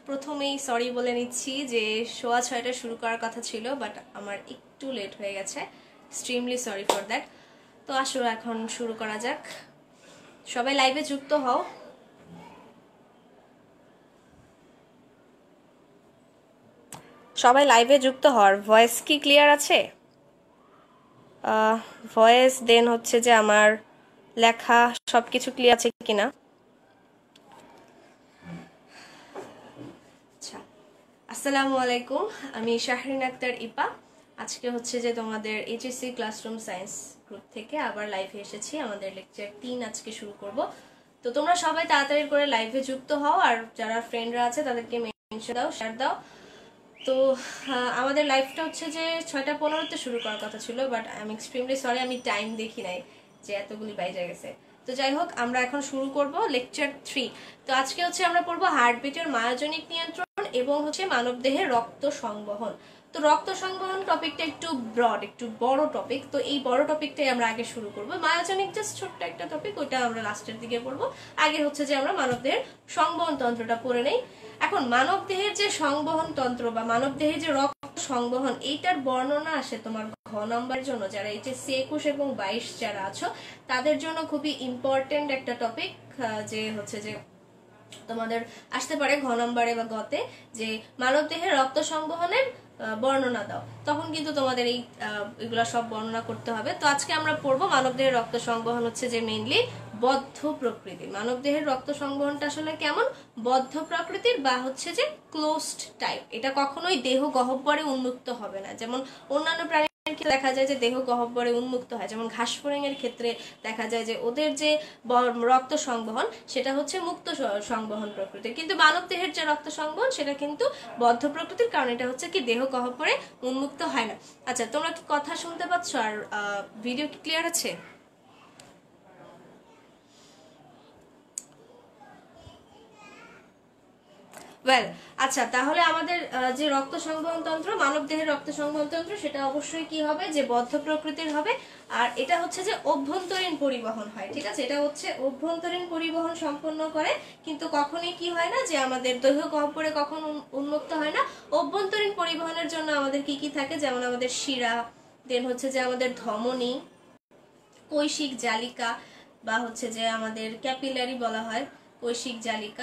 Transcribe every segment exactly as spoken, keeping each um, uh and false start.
প্রথমেই সরি বলে নিচ্ছি যে সোয়া ছয়টা শুরু করার কথা ছিল, বাট আমার একটু লেট হয়ে গেছে। Extremely sorry for that. তো আসলে এখন শুরু করা যাক। সবাই লাইভে যুক্ত হও। সবাই লাইভে যুক্ত হওয়ার। ভয়েস কি ক্লিয়ার আছে? ভয়েস দেন হচ্ছে যে আমার লেখা সব কিছু ক্লিয়ার আছে কিনা। আচ্ছা, আসসালামু আলাইকুম। আমি শাহরিন আক্তার ইপা। আজকে হচ্ছে যে তোমাদের এইচএসসি ক্লাসরুম সায়েন্স গ্রুপ থেকে আবার লাইভে এসেছি। আমাদের লেকচার তিন আজকে শুরু করব। তো তোমরা সবাই তাড়াতাড়ি করে লাইভে যুক্ত হও, আর যারা ফ্রেন্ডরা আছে তাদেরকে মেনশন দাও, শেয়ার দাও। তো আমাদের লাইভটা হচ্ছে যে ছয়টা পনেরোতে শুরু করার কথা ছিল, but I am extremely sorry, আমি টাইম দেখি নাই যে এতগুলি বাইরে গেছে। তো যাই হোক, আমরা এখন শুরু করব লেকচার থ্রি। তো আজকে হচ্ছে আমরা পড়বো হার্টবিটের মায়োজনিক নিয়ন্ত্রণ এবং হচ্ছে মানবদেহের রক্ত সংবহন। তো রক্ত সংবহন টপিকটা একটু ব্রড, একটু বড় টপিক। তো এই বড় টপিকটাই আমরা আগে শুরু করবো। মায়োজনিক জাস্ট ছোট্ট একটা টপিক, ওইটা আমরা লাস্টের দিকে পড়বো। আগে হচ্ছে যে আমরা মানবদেহের সংবহন তন্ত্রটা পড়ে নেই। এখন মানবদেহের যে সংবহন তন্ত্র বা মানবদেহের যে রক্ত সংবহন, এইটার বর্ণনা আসে তোমার ঘ নম্বরের জন্য, যারা এইচএসসি একুশ এবং বাইশ যারা আছো তাদের জন্য খুবই ইম্পর্টেন্ট একটা টপিক, যে হচ্ছে যে তোমাদের আসতে পারে ঘ নম্বরে বা গতে, যে মানবদেহের রক্ত সংবহনের বর্ণনা দাও। তখন কিন্তু তোমাদের এই এগুলা সব বর্ণনা করতে হবে। তো আজকে আমরা পড়বো মানবদেহের রক্ত সংবহন হচ্ছে যে মেইনলি বদ্ধ প্রকৃতির। মানবদেহের রক্ত সংবহনটা আসলে কেমন? বদ্ধ প্রকৃতির বা হচ্ছে যে ক্লোজড টাইপ। এটা কখনোই দেহ গহ্বরে উন্মুক্ত হবে না। যেমন অন্যান্য প্রাণী দেখা যায় যে দেহ গহ্বরে উন্মুক্ত হয়, যেমন ঘাসফড়িং এর ক্ষেত্রে দেখা যায় যে ওদের যে রক্ত সংবহন সেটা হচ্ছে মুক্ত সংবহন প্রকৃতির, কিন্তু মানবদেহের যে রক্ত সংবহন সেটা কিন্তু বদ্ধ প্রকৃতির, কারণ এটা হচ্ছে কি দেহ গহ্বরে উন্মুক্ত হয় না। আচ্ছা, তোমরা কি কথা শুনতে পাচ্ছ আর ভিডিও কি ক্লিয়ার আছে? ওয়েল, আচ্ছা, তাহলে আমাদের যে রক্ত সংবহন তন্ত্র, মানবদেহের রক্ত সংবহন তন্ত্র, সেটা অবশ্যই কি হবে? যে বদ্ধ প্রকৃতির হবে। আর এটা হচ্ছে যে অভ্যন্তরীণ পরিবহন হয়, ঠিক আছে? এটা হচ্ছে অভ্যন্তরীণ পরিবহন সম্পন্ন করে, কিন্তু কখনোই কি হয় না যে আমাদের দেহ গহ্বরে কখন উন্মুক্ত হয় না। অভ্যন্তরীণ পরিবহনের জন্য আমাদের কি কি থাকে? যেমন আমাদের শিরা, দেন হচ্ছে যে আমাদের ধমনী, কৈশিক জালিকা বা হচ্ছে যে আমাদের ক্যাপিলারি বলা হয়, কৈশিক জালিকা,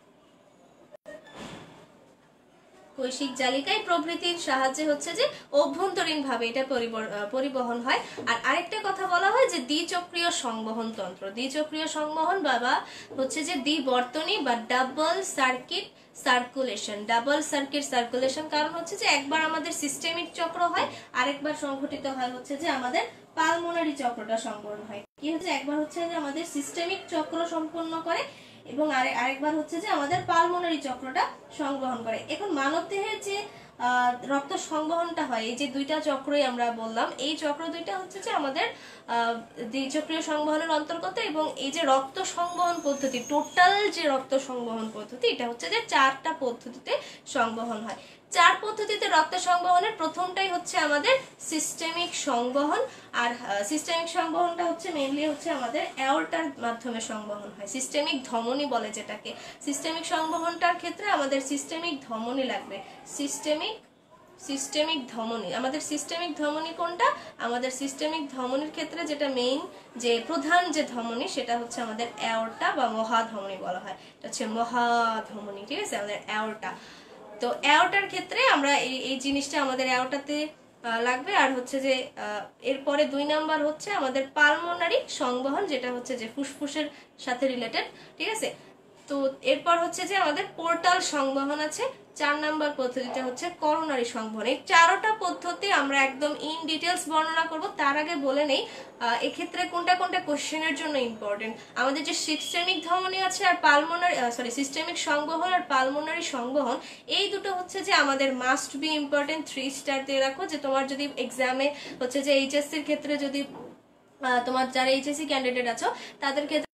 কৈশিক জালিকায় প্রভৃতির সাহায্যে হচ্ছে যে অভ্যন্তরীণ ভাবে এটা পরিবহন হয়। আর আরেকটা কথা বলা হয় যে দ্বিচক্রীয় সংবহন তন্ত্র। দ্বিচক্রীয় সংবহন বা হচ্ছে যে দ্বিবর্তনী বা double circuit circulation. Double circuit circulation কারণ হচ্ছে যে একবার আমাদের সিস্টেমিক চক্র হয়, আরেকবার সংঘটিত হয় হচ্ছে যে আমাদের পালমোনারি চক্রটা সম্পন্ন হয়। কি হচ্ছে? একবার হচ্ছে যে আমাদের সিস্টেমিক চক্র সম্পন্ন করে এবং আরেকবার হচ্ছে যে আমাদের পালমোনারি চক্রটা সংবহন করে। এখন মানবদেহের যে রক্ত সংবহনটা হয়, এই যে দুইটা চক্রই আমরা বললাম, এই চক্র দুইটা হচ্ছে যে আমাদের দ্বিচক্রীয় সংবহনের অন্তর্গত। এবং এই যে রক্ত সংবহন পদ্ধতি, টোটাল যে রক্ত সংবহন পদ্ধতি, এটা হচ্ছে যে চারটা পদ্ধতিতে সংবহন হয়। চার পদ্ধতিতে রক্ত সংবহনের প্রথমটাই হচ্ছে আমাদের সিস্টেমিক সংবহন। আর সিস্টেমিক সংবহনটা হচ্ছে মেইনলি হচ্ছে আমাদের অ্যাওর্টার মাধ্যমে সংবহন হয়। সিস্টেমিক ধমনী বলে যেটাকে। সিস্টেমিক সংবহনটার ক্ষেত্রে আমাদের সিস্টেমিক ধমনী লাগবে। সিস্টেমিক সিস্টেমিক ধমনী, আমাদের সিস্টেমিক ধমনী কোনটা? আমাদের সিস্টেমিক ধমনীর ক্ষেত্রে যেটা মেইন যে প্রধান যে ধমনী সেটা হচ্ছে আমাদের অ্যাওর্টা বা মহাধমনী বলা হয়। এটা হচ্ছে মহাধমনী, ঠিক আছে, আমাদের অ্যাওর্টা। তো অ্যাওর্টার ক্ষেত্রে আমরা এই এই জিনিসটা আমাদের অ্যাওর্টাতে লাগবে। আর হচ্ছে যে এরপরে দুই নাম্বার হচ্ছে আমাদের পালমোনারি সংবহন, যেটা হচ্ছে যে ফুসফুসের সাথে রিলেটেড, ঠিক আছে। তো এরপর হচ্ছে যে আমাদের পোর্টাল সংবহন আছে। চার নাম্বার পদ্ধতিটা হচ্ছে করোনারি সংবহন। এই চারোটা পদ্ধতি আমরা একদম ইন ডিটেলস বর্ণনা করব। তার আগে বলে নেই এক্ষেত্রে কোনটা কোনটা কোশ্চেনের জন্য ইম্পর্টেন্ট। আমাদের যে সিস্টেমিক ধমনী আছে আর পালমোনারি সরি সিস্টেমিক সংবহন আর পালমোনারি সংবহন, এই দুটো হচ্ছে যে আমাদের must be important. Three star দিয়ে রাখো, যে তোমার যদি এক্সামে হচ্ছে যে এইচএসসির ক্ষেত্রে যদি তোমার যারা এইচএসসি ক্যান্ডিডেট আছো তাদের ক্ষেত্রে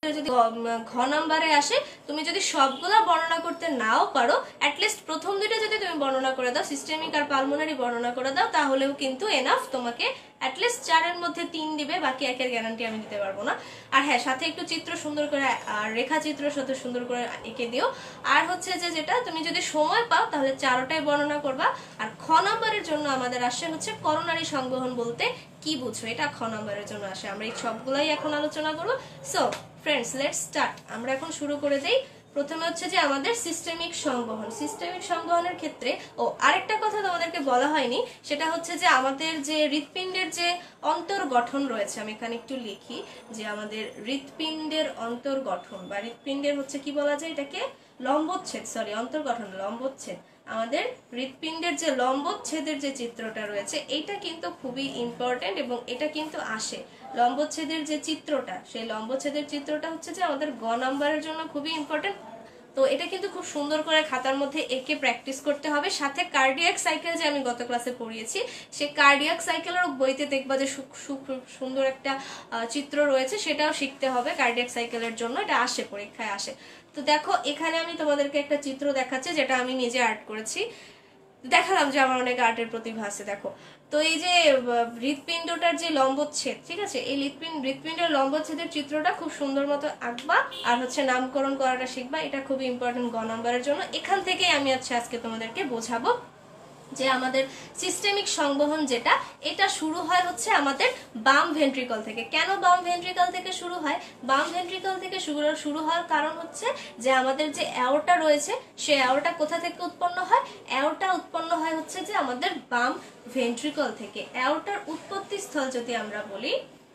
একটা যদি ঘ নাম্বারে আসে, তুমি যদি সবগুলা বর্ণনা করতে নাও পারো, অ্যাটলিস্ট প্রথম দুইটা যদি তুমি বর্ণনা করে দাও, সিস্টেমিক আর পালমোনারি বর্ণনা করে দাও, তাহলেও কিন্তু এনাফ, তোমাকে অ্যাটলিস্ট চারের মধ্যে তিন দিবে, বাকি একের গ্যারান্টি আমি দিতে পারবো না। আর হ্যাঁ, সাথে একটু চিত্র সুন্দর করে, রেখা চিত্র সাথে সুন্দর করে এঁকে দিও। আর হচ্ছে যে যেটা তুমি যদি সময় পাও তাহলে চারোটাই বর্ণনা করবা। আর খ নাম্বারের জন্য আমাদের আসে হচ্ছে করোনারি সংবহন বলতে কি বুঝো, এটা খ নাম্বারের জন্য আসে। আমরা এই সবগুলাই এখন আলোচনা করবো। So friends, let's start. আমরা এখন শুরু করে দেই। প্রথমে হচ্ছে যে আমাদের সিস্টেমিক সংবহন। সিস্টেমিক সংবহনের ক্ষেত্রে ও আরেকটা কথা তোমাদেরকে বলা হয়নি, সেটা হচ্ছে যে আমাদের যে হৃৎপিণ্ডের যে অন্তর্গঠন রয়েছে, আমি এখানে একটু লিখি যে আমাদের হৃৎপিণ্ডের অন্তর্গঠন বা হৃৎপিণ্ডের হচ্ছে কি বলা যায় এটাকে, লম্বচ্ছেদ, সরি অন্তর্গঠন, লম্বচ্ছেদ। আমাদের হৃৎপিণ্ডের যে লম্বচ্ছেদের যে চিত্রটা রয়েছে, এটা কিন্তু খুবই ইম্পর্টেন্ট এবং এটা কিন্তু আসে। লম্বচ্ছেদের যে চিত্রটা, সেই লম্বচ্ছেদের চিত্রটা হচ্ছে যে আমাদের গ নাম্বারের জন্য খুবই ইম্পর্টেন্ট। তো এটা কিন্তু খুব সুন্দর করে খাতার মধ্যে এঁকে প্র্যাকটিস করতে হবে। সাথে কার্ডিয়াক সাইকেল যে আমি গত ক্লাসে পড়িয়েছি, সেই কার্ডিয়াক সাইকেলের বইতে দেখবা যে সুন্দর একটা চিত্র রয়েছে, সেটাও শিখতে হবে কার্ডিয়াক সাইকেলের জন্য, এটা আসে, পরীক্ষায় আসে। তো দেখো, এখানে আমি তোমাদেরকে একটা চিত্র দেখাচ্ছি যেটা আমি নিজে আর্ট করেছি। দেখালাম যে আমার অনেক আর্টের প্রতিভা আছে। দেখো তো এই যে হৃৎপিণ্ডটার যে লম্বচ্ছেদ, ঠিক আছে, এই হৃৎপিণ্ড হৃৎপিণ্ডের লম্বচ্ছেদের চিত্রটা খুব সুন্দর মতো আঁকবা আর হচ্ছে নামকরণ করাটা শিখবা। এটা খুবই ইম্পর্টেন্ট গ নাম্বারের জন্য। এখান থেকে আমি আজকে আজকে তোমাদেরকে বোঝাবো যে আমাদের সিস্টেমিক সংবহন যেটা, এটা শুরু হয় হচ্ছে আমাদের বাম ভেন্ট্রিকল থেকে। কেন বাম ভেন্ট্রিকল থেকে শুরু হয়? বাম ভেন্ট্রিকল থেকে শুরু শুরু হওয়ার কারণ হচ্ছে যে আমাদের যে অ্যাওর্টা রয়েছে, সে অ্যাওর্টা কোথা থেকে উৎপন্ন হয়? অ্যাওর্টা উৎপন্ন হয় হচ্ছে যে আমাদের বাম ভেন্ট্রিকল থেকে। অ্যাওর্টার উৎপত্তি স্থল যদি আমরা বলি,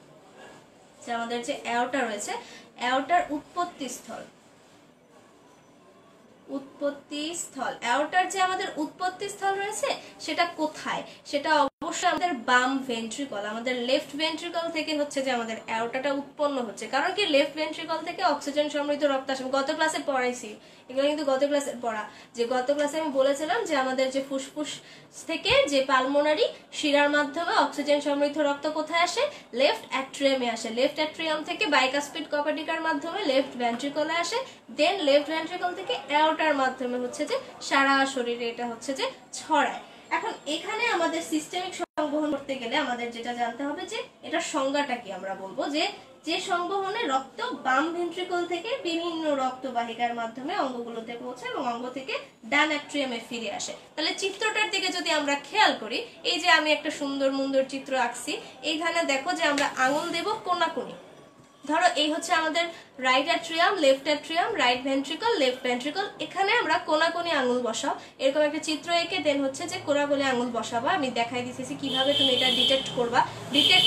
যে আমাদের যে অ্যাওর্টা রয়েছে, অ্যাওর্টার উৎপত্তি স্থল, উৎপত্তি স্থল অ্যাওর্টার যে আমাদের উৎপত্তি স্থল রয়েছে, সেটা কোথায়? সেটা অবশ্যই আমাদের বাম ভেন্ট্রিকল, আমাদের লেফট ভেন্ট্রিকল থেকে হচ্ছে যে আমাদের অ্যাওর্টাটা উৎপন্ন হচ্ছে। কারণ কি, লেফট ভেন্ট্রিকল থেকে অক্সিজেন সমৃদ্ধ রক্ত আসে। গত ক্লাসে পড়াইছি এগুলো, কিন্তু গত ক্লাসে পড়া, যে গত ক্লাসে আমি বলেছিলাম যে আমাদের যে ফুসফুস থেকে যে পালমোনারি শিরার মাধ্যমে অক্সিজেন সমৃদ্ধ রক্ত কোথায় আসে? লেফট অ্যাট্রিয়ামে আসে। লেফট অ্যাট্রিয়াম থেকে বাইকাসপিড কপাটিকার মাধ্যমে লেফট ভেন্ট্রিকলে আসে। দেন লেফট ভেন্ট্রিকল থেকে অ্যাওর্টার মাধ্যমে হচ্ছে যে সারা শরীরে এটা হচ্ছে যে ছড়ায়। এখন এখানে আমাদের সিস্টেমিক সংবহন করতে গেলে আমাদের যেটা জানতে হবে যে এটার সংজ্ঞাটা কি। আমরা বলবো যে যে সংবহনে রক্ত বাম ভেন্ট্রিকল থেকে বিভিন্ন রক্তবাহিকার মাধ্যমে অঙ্গগুলোতে পৌঁছে এবং অঙ্গ থেকে ডান অ্যাট্রিয়ামে ফিরে আসে। তাহলে চিত্রটার দিকে যদি আমরা খেয়াল করি, এই যে আমি একটা সুন্দর মুন্দর চিত্র আঁকছি, এইখানে দেখো যে আমরা আঙুল দেব কোনাকুনি। ধরো এই হচ্ছে আমাদের right atrium, left atrium, right ventricle, left ventricle. এখানে আমরা কোনাকুনি আঙুল বসাও, এরকম একটা চিত্র এঁকে দেন হচ্ছে যে কোনাকুনি আঙুল বসাবা। আমি দেখাই দিতেছি কিভাবে তুমি এটা ডিটেক্ট করবা। ডিটেক্ট,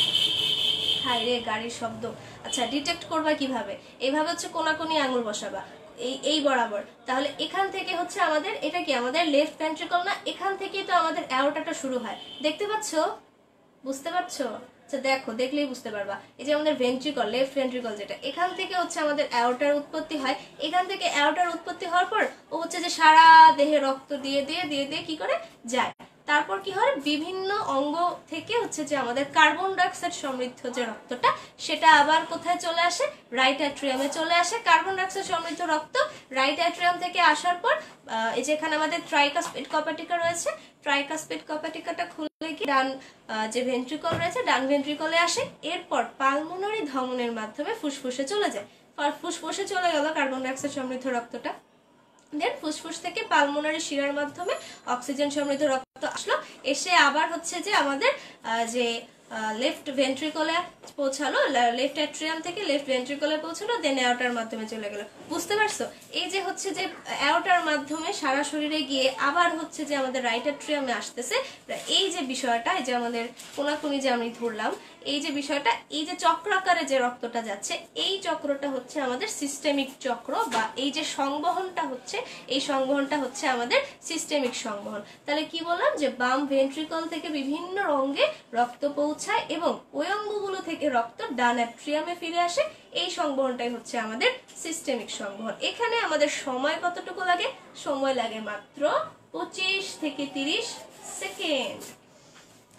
হাই রে গাড়ির শব্দ। আচ্ছা, ডিটেক্ট করবা কিভাবে? এইভাবে হচ্ছে কোনাকুনি আঙুল বসাবা, এই এই বরাবর। তাহলে এখান থেকে হচ্ছে আমাদের, এটা কি আমাদের লেফট ভেন্ট্রিকল না? এখান থেকেই তো আমাদের অ্যাওর্টাটা শুরু হয়। দেখতে পাচ্ছো? বুঝতে পারছো? আচ্ছা দেখো, দেখলেই বুঝতে পারবা। এই যে আমাদের ভেন্ট্রিকল, লেফট ভেন্ট্রিকল যেটা, এখান থেকে হচ্ছে আমাদের অ্যাওর্টার উৎপত্তি হয়। এখান থেকে অ্যাওর্টার উৎপত্তি হওয়ার পর ও হচ্ছে যে সারা দেহে রক্ত দিয়ে দিয়ে দিয়ে দিয়ে কি করে যায়। তারপর কি হয়, বিভিন্ন অঙ্গ থেকে হচ্ছে যে আমাদের কার্বন ডাইঅক্সাইড সমৃদ্ধ যে রক্তটা, সেটা আবার কোথায় চলে আসে? রাইট অ্যাট্রিয়ামে চলে আসে। কার্বন ডাইঅক্সাইড সমৃদ্ধ রক্ত রাইট অ্যাট্রিয়াম থেকে আসার পর এই যে এখানে আমাদের ট্রাইকাসপিড কপাটিকা রয়েছে, ট্রাইকাসপিড কপাটিকাটা খুলে কি ডান যে ভেন্ট্রিকল রয়েছে, ডান ভেন্ট্রিকলে আসে। এরপর পালমোনারি ধমনের মাধ্যমে ফুসফুসে চলে যায়। ফুসফুসে চলে গেল কার্বন ডাইঅক্সাইড সমৃদ্ধ রক্তটা। দেন ফুসফুস থেকে পালমোনারি শিরার মাধ্যমে অক্সিজেন সমৃদ্ধ রক্ত আসলো, এসে আবার হচ্ছে যে আমাদের যে লেফট ভেন্ট্রিকলে পৌঁছালো, লেফট অ্যাট্রিয়াম থেকে লেফট ভেন্ট্রিকলে পৌঁছালো, দেন অ্যাওর্টার মাধ্যমে চলে গেল। বুঝতে পারছো? এই যে হচ্ছে যে অ্যাওর্টার মাধ্যমে সারা শরীরে গিয়ে আবার হচ্ছে যে আমাদের রাইট অ্যাট্রিয়ামে আসতেছে। এই যে বিষয়টা, এই যে আমাদের কোনাকুনি যে আমি ধরলাম, এই যে বিষয়টা, এই যে চক্রাকারে যে রক্তটা যাচ্ছে, এই চক্রটা হচ্ছে আমাদের সিস্টেমিক চক্র, বা এই যে সংবহনটা হচ্ছে, এই সংবহনটা হচ্ছে আমাদের সিস্টেমিক সংবহন। তাহলে কি বললাম, যে বাম ভেন্ট্রিকল থেকে বিভিন্ন অঙ্গে রক্ত পৌঁছায় এবং ওই অঙ্গগুলো থেকে রক্ত ডান অ্যাট্রিয়ামে ফিরে আসে। এই সংবহনটাই হচ্ছে আমাদের সিস্টেমিক সংবহন। এখানে আমাদের সময় কতটুকু লাগে? সময় লাগে মাত্র পঁচিশ থেকে তিরিশ সেকেন্ড।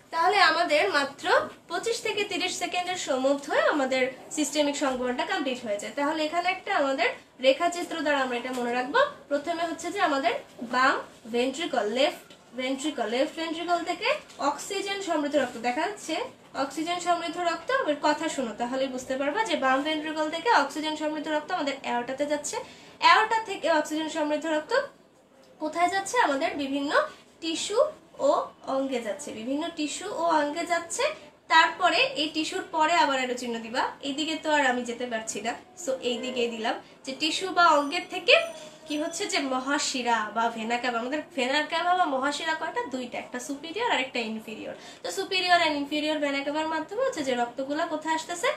তাহলে আমাদের মাত্র পঁচিশ থেকে তিরিশ সেকেন্ডের মধ্যে আমাদের সিস্টেমিক সংবহনটা কমপ্লিট হয়ে যায়। তাহলে এখানে একটা আমাদের রেখাচিত্র দ্বারা আমরা এটা মনে রাখবো। প্রথমে হচ্ছে যে আমাদের বাম ventricle, left ventricle, left ventricle থেকে অক্সিজেন সমৃদ্ধ রক্ত দেখা যাচ্ছে, অক্সিজেন সমৃদ্ধ রক্ত। কথা শুনো তাহলে বুঝতে পারবা যে বাম ভেন্ট্রিকল থেকে অক্সিজেন সমৃদ্ধ রক্ত আমাদের অ্যাওর্টাতে যাচ্ছে, অ্যাওর্টা থেকে অক্সিজেন সমৃদ্ধ রক্ত কোথায় যাচ্ছে? আমাদের বিভিন্ন টিস্যু ও অঙ্গে যাচ্ছে, বিভিন্ন টিস্যু ও অঙ্গে যাচ্ছে। তারপরে এই টিস্যুর পরে আবার একটা চিহ্ন দিবা, এইদিকে তো আর আমি যেতে পারছি না, সো এইদিকে দিলাম যে টিস্যু বা অঙ্গের থেকে কি হচ্ছে যে মহাশিরা বা ভেনা ক্যাভা। আমাদের ভেনা ক্যাভা বা মহাশিরা কয়টা? দুইটা, একটা সুপিরিয়র আর একটা ইনফিরিয়র। তো সুপিরিয়র আর ইনফিরিয়র ভেনা ক্যাভার মাধ্যমে হচ্ছে যে রক্তগুলা কোথায় আসতেছে,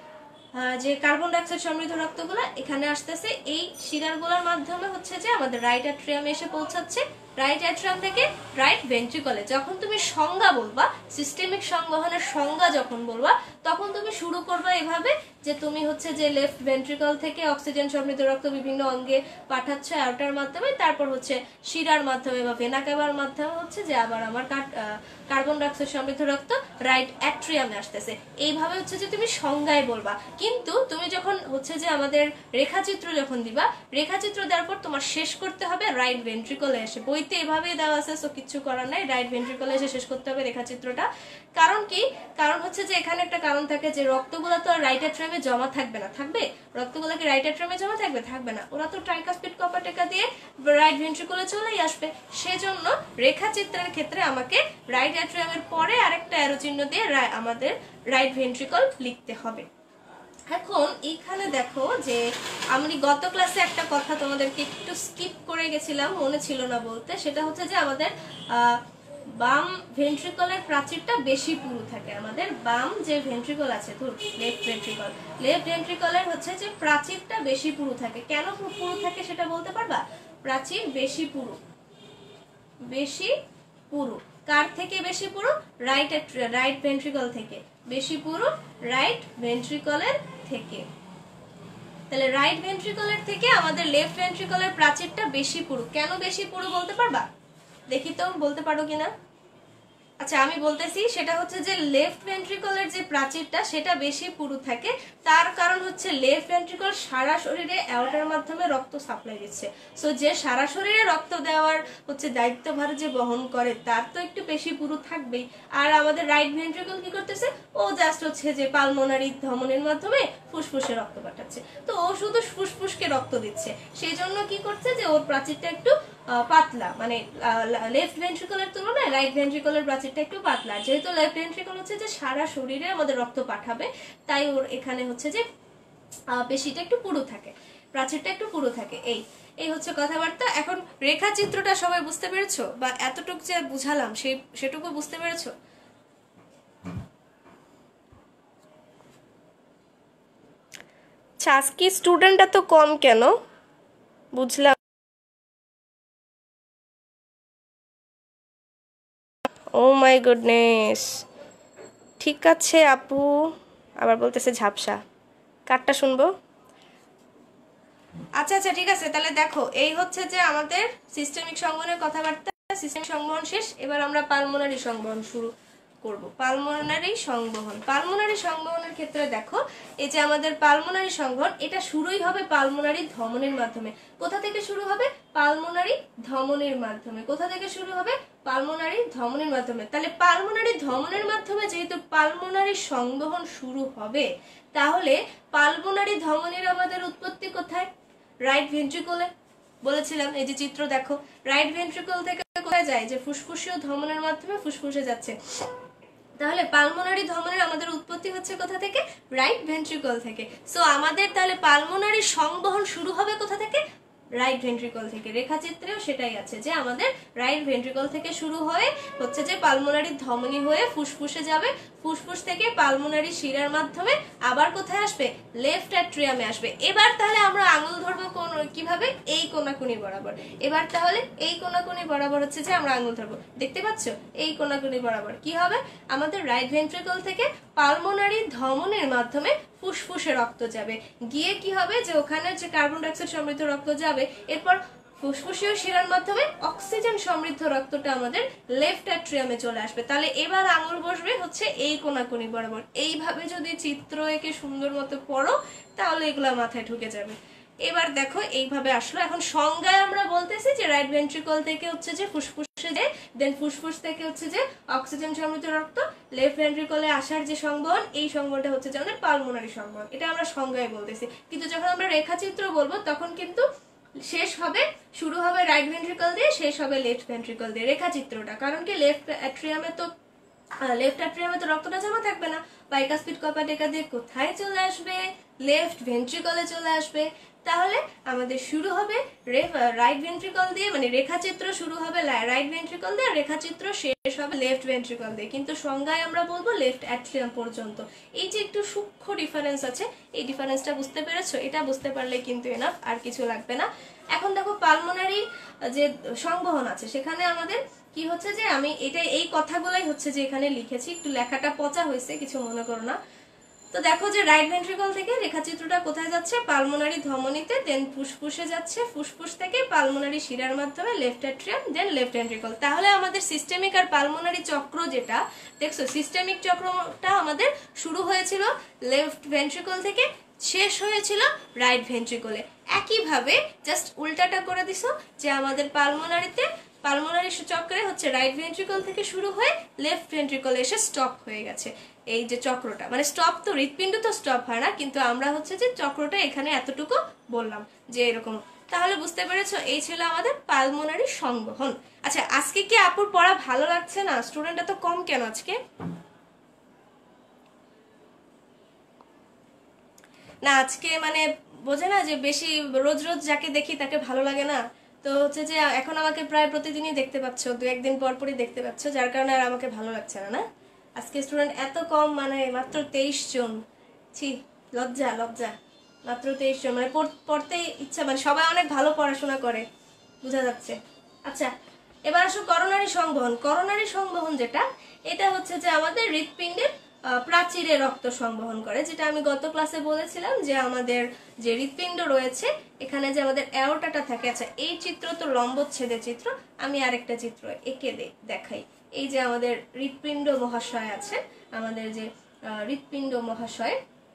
যে কার্বন ডাইঅক্সাইড সমৃদ্ধ রক্তগুলা এখানে আসতেছে, এই শিরাগুলোর মাধ্যমে হচ্ছে যে আমাদের রাইট অ্যাট্রিয়ামে এসে পৌঁছাচ্ছে, রাইট অ্যাট্রিয়াম থেকে রাইট ভেন্ট্রিকলে। যখন তুমি সংজ্ঞা বলবা, সিস্টেমিক সংবহনের সংজ্ঞা যখন বলবা, তখন তুমি শুরু করবা এভাবে যে তুমি হচ্ছে যে লেফট ভেন্ট্রিকল থেকে অক্সিজেন সমৃদ্ধ রক্ত বিভিন্ন অঙ্গে পাঠাচ্ছ অ্যাওর্টার মাধ্যমে, তারপর হচ্ছে শিরার মাধ্যমে বা ভেনা ক্যাভার মাধ্যমে হচ্ছে যে আবার আমার কার্বন ডাইঅক্সাইড সমৃদ্ধ রক্ত রাইট অ্যাট্রিয়ামে আসতেছে। এইভাবে হচ্ছে যে তুমি সংজ্ঞায় বলবা। কিন্তু তুমি যখন হচ্ছে যে আমাদের রেখাচিত্র যখন দিবা, রেখাচিত্র দেওয়ার পর তোমার শেষ করতে হবে রাইট ভেন্ট্রিকলে এসে। বইতে এভাবেই দেওয়া আছে, সো কিছু করার নাই, রাইট ভেন্ট্রিকলে এসে শেষ করতে হবে রেখাচিত্রটা। কারণ কি? কারণ হচ্ছে যে এখানে একটা কারণ থাকে যে রক্তগুলো তো আর রাইট অ্যাট্রিয়ামে জমা থাকবে না, থাকবে? রক্তগুলো কি রাইট অ্যাট্রিয়ামে জমা থাকবে? থাকবে না, ওরা তো ট্রাইকাসপিড কপাটেকা দিয়ে রাইট ভেন্ট্রিকলে চলেই আসবে। সেজন্য রেখাচিত্রের ক্ষেত্রে আমাকে রাইট অ্যাট্রিয়ামের পরে আরেকটা অ্যারো চিহ্ন দিয়ে আমাদের রাইট ভেন্ট্রিকল লিখতে হবে। এখন এইখানে দেখো যে আমি গত ক্লাসে একটা কথা তোমাদেরকে একটু স্কিপ করে গেছিলাম, মনে ছিল না বলতে। সেটা হচ্ছে যে আমাদের বাম ভেন্ট্রিকলের প্রাচীরটা বেশি পুরু থাকে। আমাদের বাম যে ভেন্ট্রিকল আছে, ধর লেফট ভেন্ট্রিকল, লেফট ভেন্ট্রিকলের হচ্ছে যে প্রাচীরটা বেশি পুরু থাকে। কেন পুরু থাকে সেটা বলতে পারবা? প্রাচীর বেশি পুরু, বেশি পুরু কার থেকে বেশি পুরু? রাইট রাইট ভেন্ট্রিকল থেকে বেশি পুরু, রাইট ভেন্ট্রিকলের থেকে। তাহলে রাইট ভেন্ট্রিকলের থেকে আমাদের লেফট ভেন্ট্রিকলের প্রাচীরটা বেশি পুরু। কেন বেশি পুরু বলতে পারবা? দেখি তো বলতে পারো কিনা। আচ্ছা আমি বলতেছি, সেটা হচ্ছে যে লেফট ভেন্ট্রিকলের যে প্রাচীরটা সেটা বেশি পুরু থাকে। তার কারণ হচ্ছে লেফট ভেন্ট্রিকল সারা শরীরে অ্যাওর্টার মাধ্যমে রক্ত সাপ্লাই দিচ্ছে। সো যে সারা শরীরে রক্ত দেওয়ার হচ্ছে দায়িত্বভার যে বহন করে, তার তো একটু বেশি পুরু থাকবেই। আর আমাদের রাইট ভেন্ট্রিকল কি করতেছে? ও জাস্ট হচ্ছে যে পালমোনারি ধমনীর মাধ্যমে ফুসফুসে রক্ত পাঠাচ্ছে। তো ও শুধু ফুসফুসকে রক্ত দিচ্ছে, সেই জন্য কি করছে যে ওর প্রাচীরটা একটু পাতলা, মানে লেফট ভেন্ট্রিকলের তুলনায় রাইট ভেন্ট্রিকলের প্রাচীরটা একটু পাতলা। যেহেতু লেফট ভেন্ট্রিকল হচ্ছে যে সারা শরীরে আমাদের রক্ত পাঠাবে, তাই ওর এখানে হচ্ছে যে পেশিটা একটু পুরু থাকে, প্রাচীরটা একটু পুরু থাকে। এই এই হচ্ছে কথাবার্তা। এখন রেখাচিত্রটা সবাই বুঝতে পেরেছো? বা এতটুকু যে বুঝালাম সেই সেটুকু বুঝতে পেরেছো? আজকে স্টুডেন্ট এত কম কেন বুঝলাম। ও মাই গুডনেস, ঠিক আছে আপু। আবার বলতেছে ঝাপসা, কারটা শুনবো? আচ্ছা আচ্ছা ঠিক আছে। তাহলে দেখো, এই হচ্ছে যে আমাদের সিস্টেমিক সংবহনের কথাবার্তা। সিস্টেমিক সংবহন শেষ, এবার আমরা পালমোনারি সংবহন শুরু করব। পালমোনারি সংবহন, পালমোনারি সংবহনের ক্ষেত্রে দেখো, এই যে আমাদের পালমোনারি সংবহন, এটা শুরুই হবে পালমোনারি ধমনীর মাধ্যমে। কোথা থেকে শুরু হবে? পালমোনারি ধমনীর মাধ্যমে। কোথা থেকে শুরু হবে? পালমোনারি ধমনীর মাধ্যমে। তাহলে পালমোনারি ধমনীর মাধ্যমে যেহেতু পালমোনারি সংবহন শুরু হবে, তাহলে পালমোনারি ধমনীর আমাদের উৎপত্তি কোথায়? রাইট ভেন্ট্রিকলে। বলেছিলাম, এই যে চিত্র দেখো, রাইট ভেন্ট্রিকল থেকে কোথায় যায়? যে ফুসফুসীয় ধমনের মাধ্যমে ফুসফুসে যাচ্ছে। তাহলে পালমোনারি ধমনের আমাদের উৎপত্তি হচ্ছে কোথা থেকে? রাইট ভেন্ট্রিকল থেকে। সো আমাদের তাহলে পালমোনারি সংবহন শুরু হবে কোথা থেকে? রাইট ভেন্ট্রিকল থেকে। রেখাচিত্রেও সেটাই আছে যে আমাদের রাইট ভেন্ট্রিকল থেকে শুরু হয়ে হচ্ছে যে পালমোনারি ধমনী হয়ে ফুসফুসে যাবে, ফুসফুস থেকে পালমোনারি শিরার মাধ্যমে আবার কোথায় আসবে? লেফট অ্যাট্রিয়ামে আসবে। এবার তাহলে আমরা আঙুল ধরবো কোন কিভাবে? এই কোনাকুনি বরাবর। এবার তাহলে এই কোনাকুনি বরাবর হচ্ছে যে আমরা আঙুল ধরবো, দেখতে পাচ্ছ? এই কোনাকুনি বরাবর কি হবে? আমাদের রাইট ভেন্ট্রিকল থেকে পালমোনারি ধমনীর মাধ্যমে ফুসফুসে রক্ত যাবে, গিয়ে কি হবে যে ওখানে যে কার্বন ডাইঅক্সাইড সমৃদ্ধ রক্ত যাবে, এরপর ফুসফুসীয় শিরার মাধ্যমে অক্সিজেন সমৃদ্ধ রক্তটা আমাদের লেফট অ্যাট্রিয়ামে চলে আসবে। তাহলে এবার আঙুল বসবে হচ্ছে এই কোনাকুনি বরাবর। এইভাবে যদি চিত্র এঁকে সুন্দর মতো পড়ো তাহলে এগুলা মাথায় ঢুকে যাবে। এবার দেখো এইভাবে আসলো। এখন সংজ্ঞায় আমরা বলতেছি যে রাইট ভেন্ট্রিকল থেকে হচ্ছে যে ফুসফুসে যায়, দেন ফুসফুস থেকে হচ্ছে যে অক্সিজেন সমৃদ্ধ রক্ত লেফট ভেন্ট্রিকলে আসার যে সংবহন, এই সংবহনটা হচ্ছে যে আমাদের পালমোনারি সংবহন। এটা আমরা সংজ্ঞায় বলতেছি। কিন্তু যখন আমরা রেখাচিত্র বলবো তখন কিন্তু শেষ হবে, শুরু হবে রাইট ভেন্ট্রিকল দিয়ে, শেষ হবে লেফট ভেন্ট্রিকল দিয়ে রেখাচিত্রটা। কারণ কি লেফট অ্যাট্রিয়ামে তো লেফট অ্যাট্রিয়ামে তো রক্তটা জমা থাকবে না, বাইকাসপিড কপাটেকা দিয়ে কোথায় চলে আসবে? লেফট ভেন্ট্রিকলে চলে আসবে। তাহলে আমাদের শুরু হবে রাইট ভেন্ট্রিকল দিয়ে, মানে রেখাচিত্র শুরু হবে রাইট ভেন্ট্রিকল দিয়ে, রেখাচিত্র শেষ হবে লেফট ভেন্ট্রিকল দিয়ে। কিন্তু সংজ্ঞায় আমরা বলবো লেফট অ্যাট্রিয়াম পর্যন্ত। এই যে একটু সূক্ষ্ম ডিফারেন্স আছে, এই ডিফারেন্সটা বুঝতে পেরেছো? এটা বুঝতে পারলে কিন্তু এনাফ, আর কিছু লাগবে না। এখন দেখো পালমোনারি যে সংবহন আছে সেখানে আমাদের কি হচ্ছে যে আমি এটা এই কথাগুলোই হচ্ছে যে এখানে লিখেছি, একটু লেখাটা পচা হয়েছে, কিছু মনে করো না। তো দেখো যে রাইট ভেন্ট্রিকল থেকে রেখাচিত্রটা কোথায় যাচ্ছে? পালমোনারি ধমনীতে, দেন ফুসফুসে যাচ্ছে, ফুসফুস থেকে পালমোনারি শিরার মাধ্যমে left atrium, then left ventricle. তাহলে আমাদের সিস্টেমিক আর পালমোনারি চক্র যেটা দেখছো, সিস্টেমিক চক্রটা আমাদের শুরু হয়েছিল লেফট ভেন্ট্রিকল থেকে, শেষ হয়েছিল রাইট ভেন্ট্রিকলে। একইভাবে জাস্ট উল্টাটা করে দিছো যে আমাদের পালমোনারিতে পালমোনারি চক্রে হচ্ছে রাইট ভেন্ট্রিকল থেকে শুরু হয়ে লেফট ভেন্ট্রিকলে এসে স্টপ হয়ে গেছে এই যে চক্রটা। মানে স্টপ তো হৃৎপিণ্ড তো স্টপ হয় না, কিন্তু আমরা হচ্ছে যে চক্রটা এখানে এতটুকু বললাম যে এরকম। তাহলে বুঝতে পেরেছো, এই ছিল আমাদের পালমোনারি সংবহন। আচ্ছা, আজকে কি আপুর পড়া ভালো লাগছে না? স্টুডেন্ট এত কম কেন আজকে? না আজকে মানে বোঝে না যে বেশি রোজ রোজ যাকে দেখি তাকে ভালো লাগে না। তো হচ্ছে যে এখন আমাকে প্রায় প্রতিদিনই দেখতে পাচ্ছ, দু একদিন পর পরই দেখতে পাচ্ছ, যার কারণে আর আমাকে ভালো লাগছে না। না আজকে স্টুডেন্ট এত কম, মানে মাত্র তেইশ জন। ছি, লজ্জা লজ্জা, মাত্র তেইশ জন। মানে পড়তে ইচ্ছা, মানে সবাই অনেক ভালো পড়াশোনা করে, বোঝা যাচ্ছে। আচ্ছা, এবার আসো করোনারি সংবহন। করোনারি সংবহন যেটা, এটা হচ্ছে যে আমাদের হৃৎপিণ্ডের প্রাচীরে রক্ত সংবহন করে, যেটা আমি গত ক্লাসে বলেছিলাম যে আমাদের যে হৃৎপিণ্ড রয়েছে এখানে যে আমাদের অ্যাওর্টাটা থাকে। আচ্ছা, এই চিত্র তো লম্বচ্ছেদের চিত্র, আমি আরেকটা চিত্র এঁকে দেখাই। এই যে আমাদের হৃৎপিণ্ড মহাশয় আছে, আমাদের যে হৃৎপিণ্ড মহাশয়,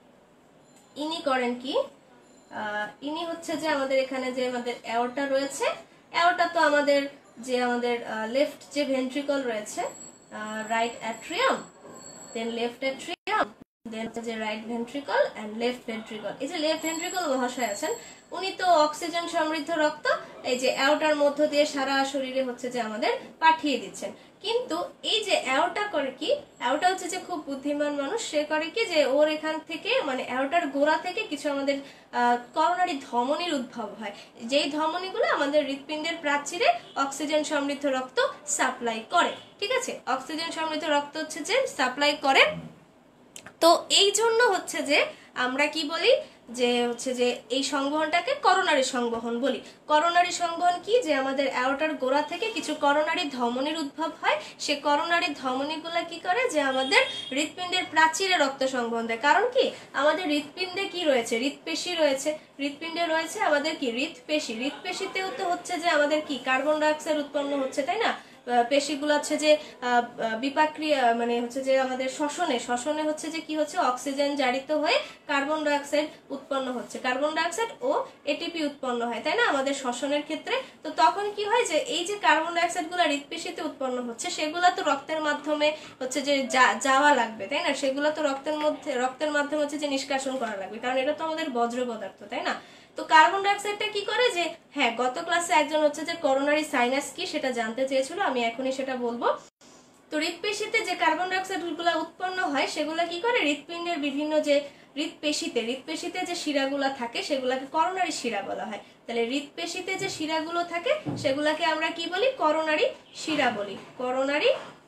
ইনি করেন কি, ইনি হচ্ছে যে আমাদের এখানে যে আমাদের অ্যাওর্টা রয়েছে, অ্যাওর্টা তো আমাদের যে আমাদের লেফট যে ভেন্ট্রিকল রয়েছে, right atrium, then left atrium, then যে right ventricle and left ventricle. এই যে লেফট ভেন্ট্রিকল মহাশয় আছেন, উনি তো অক্সিজেন সমৃদ্ধ রক্ত এই যে অ্যাওর্টার মধ্য দিয়ে সারা শরীরে হচ্ছে যে আমাদের পাঠিয়ে দিচ্ছেন। কিন্তু এই যে অ্যাওর্টা করে কি, অ্যাওর্টা হচ্ছে যে খুব বুদ্ধিমান মানুষ, সে করে কি যে ওর এখান থেকে মানে অ্যাওর্টার গোড়া থেকে কিছু আমাদের করোনারি ধমনীর উদ্ভব হয়, যেই ধমনীগুলো আমাদের হৃৎপিণ্ডের প্রাচীরে অক্সিজেন সমৃদ্ধ রক্ত সাপ্লাই করে। ঠিক আছে, অক্সিজেন সমৃদ্ধ রক্ত হচ্ছে যে সাপ্লাই করে। তো এই জন্য হচ্ছে যে আমরা কি বলি যে হচ্ছে যে এই সংবহনটাকে করোনারি সংবহন বলি। করোনারি সংবহন কি, যে আমাদের অ্যাওর্টার গোড়া থেকে কিছু করোনারি ধমনীর উদ্ভব হয়, সে করোনারি ধমনীগুলো কি করে যে আমাদের হৃৎপিণ্ডের প্রাচীরে রক্ত সংবহন দেয়। কারণ কি, আমাদের হৃৎপিণ্ডে কি রয়েছে, হৃৎপেশি রয়েছে, হৃৎপিণ্ডে রয়েছে আমাদের কি হৃৎপেশি, হৃৎপেশিতেও তো হচ্ছে যে আমাদের কি কার্বন ডাইঅক্সাইড উৎপন্ন হচ্ছে, তাই না? পেশিগুলো হচ্ছে যে বিপাক্রিয়া মানে হচ্ছে যে আমাদের শ্বসনে শ্বসনে হচ্ছে যে কি হচ্ছে, অক্সিজেন জারিত হয়ে কার্বন ডাইঅক্সাইড উৎপন্ন হচ্ছে, কার্বন ডাইঅক্সাইড ও এটিপি উৎপন্ন হয়, তাই না, আমাদের শ্বসনের ক্ষেত্রে। তো তখন কি হয় যে এই যে কার্বন ডাইঅক্সাইড গুলো হৃৎপেশিতে উৎপন্ন হচ্ছে, সেগুলো তো রক্তের মাধ্যমে হচ্ছে যে যাওয়া লাগবে, তাই না? সেগুলো তো রক্তের মধ্যে রক্তের মাধ্যমে হচ্ছে যে নিষ্কাশন করা লাগবে, কারণ এটা তো আমাদের বজ্র পদার্থ, তাই না? তো কার্বন ডাইঅক্সাইডটা কি করে যে, হ্যাঁ গত ক্লাসে একজন হচ্ছে যে করোনারি সাইনাস কি সেটা জানতে চেয়েছিল, আমি এখনই সেটা বলবো। তো হৃৎপেশিতে যে কার্বন ডাইঅক্সাইড গুলো উৎপন্ন হয় সেগুলো কি করে, হৃৎপিণ্ডের বিভিন্ন যে হৃৎপেশিতে হৃৎপেশিতে যে শিরাগুলো থাকে সেগুলোকে করোনারি শিরা বলা হয়। তাহলে হৃৎপেশিতে যে শিরাগুলো থাকে সেগুলোকে আমরা কি বলি, করোনারি শিরা বলি। করোনারি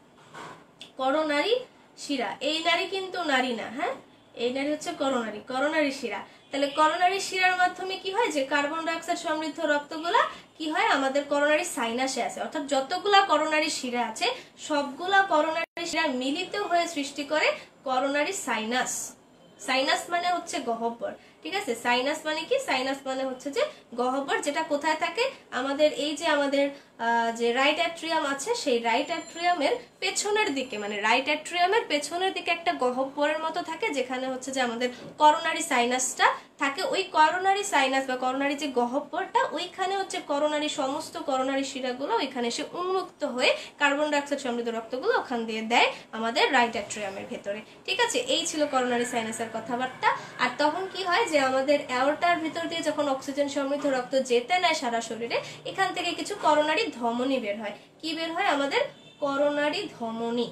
করোনারি শিরা, এই নারী কিন্তু নারী না, হ্যাঁ এই নারী হচ্ছে করোনারি করোনারি শিরা। তাহলে করোনারি শিরার মাধ্যমে কি হয় যে কার্বন ডাইঅক্সাইড সমৃদ্ধ রক্তগুলা কি হয় আমাদের করোনারি সাইনাসে আছে, অর্থাৎ যতগুলা করোনারি শিরা আছে সবগুলা করোনারি শিরা মিলিত হয়ে সৃষ্টি করে করোনারি সাইনাস। সাইনাস মানে হচ্ছে গহ্বর, ঠিক আছে। সাইনাস মানে কি? সাইনাস মানে হচ্ছে যে গহ্বর, যেটা কোথায় থাকে? আমাদের এই যে আমাদের যে রাইট অ্যাট্রিয়াম আছে, সেই রাইট অ্যাট্রিয়ামের পেছনের দিকে, মানে রাইট অ্যাট্রিয়ামের পেছনের দিকে একটা গহ্বরের মতো থাকে, যেখানে হচ্ছে যে আমাদের করোনারি সাইনাসটা থাকে। ওই করোনারি সাইনাস বা করোনারি যে গহ্বরটা, ওইখানে হচ্ছে করোনারি সমস্ত করোনারি শিরাগুলো ওইখানে এসে উন্মুক্ত হয়ে কার্বন ডাইঅক্সাইড সমৃদ্ধ রক্তগুলো ওখান দিয়ে দেয় আমাদের রাইট অ্যাট্রিয়ামের ভেতরে, ঠিক আছে। এই ছিল করোনারি সাইনাসের কথাবার্তা। আর তখন কি হয় যে আমাদের অ্যাওর্টার ভিতর দিয়ে যখন অক্সিজেন সমৃদ্ধ রক্ত যেতে নেয় সারা শরীরে, এখান থেকে কিছু করোনারি ধমনী বের হয়। কি বের হয়? আমাদের করোনারি ধমনী,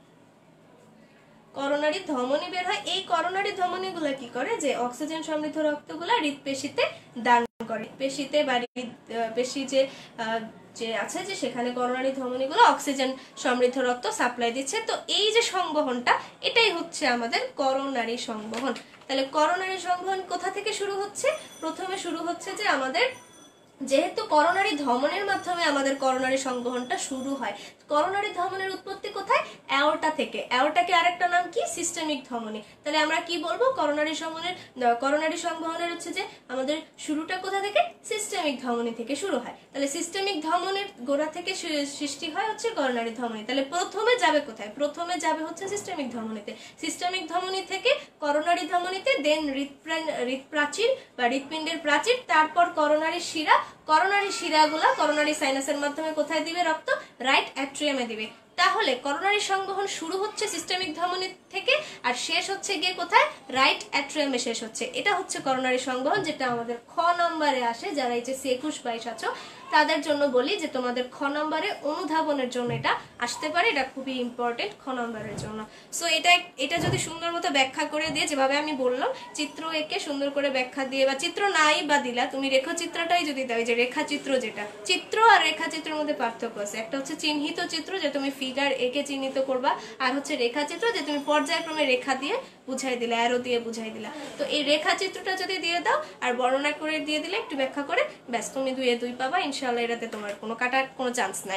করোনারি ধমনী বের হয়। এই করোনারি ধমনীগুলো কি করে? যে অক্সিজেন সমৃদ্ধ রক্তগুলো হৃদপেশিতে দান করে। পেশিতে বা পেশি যে যে আছে যে সেখানে করোনারি ধমনীগুলো অক্সিজেন সমৃদ্ধ রক্ত সাপ্লাই দিচ্ছে। তো এই যে সংবহনটা, এটাই হচ্ছে আমাদের করোনারি সংবহন। তাহলে করোনারি সংবহন কোথা থেকে শুরু হচ্ছে? প্রথমে শুরু হচ্ছে যে আমাদের, যেহেতু করোনারি ধমনের মাধ্যমে আমাদের করোনারি সংবহনটা শুরু হয়, করোনারি ধমনের উৎপত্তি কোথায়? অ্যাওর্টা থেকে। অ্যাওর্টাকে আরেকটা নাম কি? সিস্টেমিক ধমনী। তাহলে আমরা কি বলবো? করোনারি সংবহনের করোনারি সংবহনের হচ্ছে যে আমাদের শুরুটা কোথা থেকে? সিস্টেমিক ধমনী থেকে শুরু হয়। তাহলে সিস্টেমিক ধমনের গোড়া থেকে সৃষ্টি হয় হচ্ছে করোনারি ধমনী। তাহলে প্রথমে যাবে কোথায়? প্রথমে যাবে হচ্ছে সিস্টেমিক ধমনীতে। সিস্টেমিক ধমনী থেকে করোনারি ধমনীতে, দেন হৃদপ্রাচীর বা হৃদপিণ্ডের প্রাচীর, তারপর করোনারি শিরা। করোনারি শিরাগুলা করোনারি সাইনাসের মাধ্যমে কোথায় দিবে? রক্ত রাইট অ্যাট্রিয়ামে দিবে। তাহলে করোনারি সংবহন শুরু হচ্ছে সিস্টেমিক ধমনী থেকে, আর শেষ হচ্ছে গিয়ে কোথায়? রাইট অ্যাট্রিয়ামে শেষ হচ্ছে। এটা হচ্ছে করোনারি সংবহন, যেটা আমাদের খ নম্বরে আসে। যারা এই যে একুশ বাইশ আছো তাদের জন্য বলি যে তোমাদের খ নম্বরে অনুধাবনের জন্য এটা আসতে পারে, এটা খুবই ইম্পর্টেন্ট খ নম্বরের জন্য। সো এটা এটা যদি সুন্দর মতো ব্যাখ্যা করে দিয়ে, যেভাবে আমি বললাম, চিত্র এঁকে সুন্দর করে ব্যাখ্যা দিয়ে, বা চিত্র নাই বা দিলা, তুমি রেখাচিত্রটাই যদি দাও, যে রেখাচিত্র, যেটা চিত্র আর রেখাচিত্রের মধ্যে পার্থক্য আছে। একটা হচ্ছে চিহ্নিত চিত্র, যে তুমি ফিগার এঁকে চিহ্নিত করবা, আর হচ্ছে রেখাচিত্র, যে তুমি পর্যায়ক্রমে রেখা দিয়ে বুঝাই দিলা, অ্যারো দিয়ে বুঝাই দিলা। তো এই রেখাচিত্রটা যদি দিয়ে দাও আর বর্ণনা করে দিয়ে দিলে, একটু ব্যাখ্যা করে, ব্যাস তুমি দুইয়ে দুই পাবা ইনশাআল্লাহ। এটাতে তোমার কোনো কাটার কোনো চান্স নাই।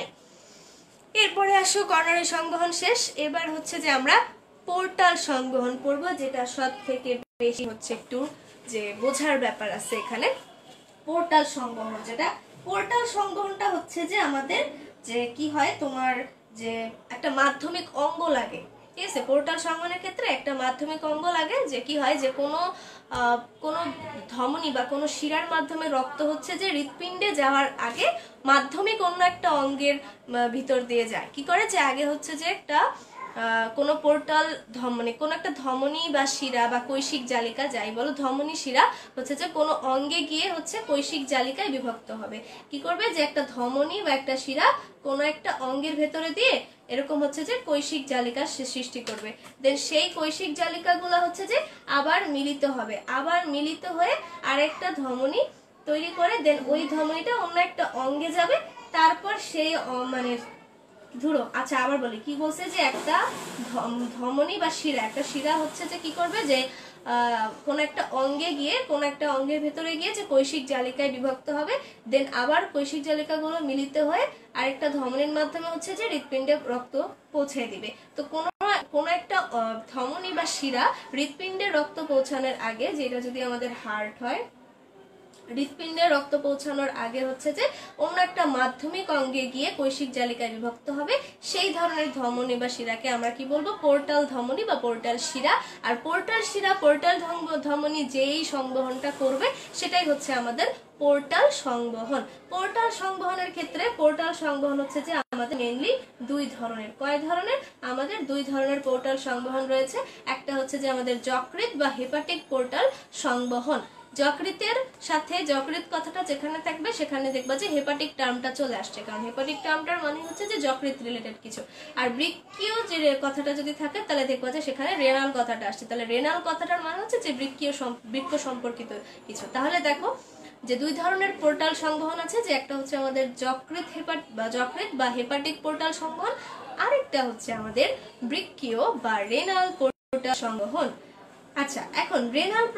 এরপরে আসো করোনারি সংবহন শেষ। এবার হচ্ছে যে আমরা পোর্টাল সংবহন করব, যেটা সব থেকে বেশি হচ্ছে একটু যে বোঝার ব্যাপার আছে এখানে। পোর্টাল সংবহন, যেটা পোর্টাল সংবহনটা হচ্ছে যে আমাদের যে কি হয়, তোমার যে একটা মাধ্যমিক অঙ্গ লাগে, ঠিক আছে। পোর্টাল সংবহনের ক্ষেত্রে একটা মাধ্যমিক অঙ্গ লাগে, যে কি হয়, যে কোনো কোনো ধমনী বা কোনো শিরার মাধ্যমে রক্ত হচ্ছে যে হৃৎপিণ্ডে যাওয়ার আগে মাধ্যমিক অন্য একটা অঙ্গের ভিতর দিয়ে যায়। কি করে? যে আগে হচ্ছে যে একটা কোনো পোর্টাল ধমনী, কোনো একটা ধমনী বা শিরা বা কৈশিক জালিকা, যাই বলো, ধমনী শিরা হচ্ছে যে কোনো অঙ্গে গিয়ে হচ্ছে কৈশিক জালিকায় বিভক্ত হবে। কি করবে? যে একটা ধমনী বা একটা শিরা কোনো একটা অঙ্গের ভেতরে দিয়ে এরকম হচ্ছে যে কৈশিক জালিকা সৃষ্টি করবে। দেন সেই কৈশিক জালিকাগুলো হচ্ছে যে আবার মিলিত হবে, আবার মিলিত হয়ে আরেকটা ধমনী তৈরি করে, দেন ওই ধমনীটা অন্য একটা অঙ্গে যাবে। তারপর সেই মানে ধরো, আচ্ছা আবার বলি, কি বলছে, যে একটা ধমনী বা শিরা, একটা শিরা হচ্ছে যে কি করবে, যে কোন একটা অঙ্গে গিয়ে, কোন একটা অঙ্গের ভেতরে গিয়ে যে কৈশিক জালিকায় বিভক্ত হবে, দেন আবার কৈশিক জালিকাগুলো মিলিত হয়ে আরেকটা ধমনীর মাধ্যমে হচ্ছে যে হৃৎপিণ্ডে রক্ত পৌঁছে দিবে। তো কোন কোন একটা ধমনী বা শিরা হৃৎপিণ্ডে রক্ত পৌঁছানোর আগে, যেটা যদি আমাদের হার্ট হয়, হৃৎপিণ্ডে রক্ত পৌঁছানোর আগে হচ্ছে যে অন্য একটা মাধ্যমিক অঙ্গে গিয়ে কৈশিক জালিকায় বিভক্ত হবে। সেই ধরনের ধমনী বা শিরাকে আমরা কি বলবো? পোর্টাল ধমনী বা পোর্টাল শিরা। আর পোর্টাল শিরা, পোর্টাল ধমনী যেই সংবহনটা করবে সেটাই হচ্ছে আমাদের পোর্টাল সংবহন। পোর্টাল সংবহনের ক্ষেত্রে পোর্টাল সংবহন হচ্ছে যে আমাদের মেইনলি দুই ধরনের। কয় ধরনের? আমাদের দুই ধরনের পোর্টাল সংবহন রয়েছে। একটা হচ্ছে যে আমাদের যকৃৎ বা হেপাটিক পোর্টাল সংবহন। যকৃতের সাথে, যকৃৎ কথাটা যেখানে থাকবে সেখানে দেখবা যে হেপাটিক টার্মটা চলে আসছে, কারণ হেপাটিক টার্মটার মানে হচ্ছে যে যকৃৎ রিলেটেড কিছু। আর বৃক্কীয় যে কথাটা যদি থাকে তাহলে দেখবা যে সেখানে রেনাল কথাটা আসছে। তাহলে রেনাল কথাটার মানে হচ্ছে যে বৃক্কীয় বৃক্ক সম্পর্কিত কিছু। তাহলে দেখো যে দুই ধরনের পোর্টাল সংবহন আছে, যে একটা হচ্ছে আমাদের যকৃৎ হেপাট বা যকৃৎ বা হেপাটিক পোর্টাল সংবহন, আরেকটা হচ্ছে আমাদের বৃক্কীয় বা রেনাল পোর্টাল সংবহন। আচ্ছা, এখন রেনাল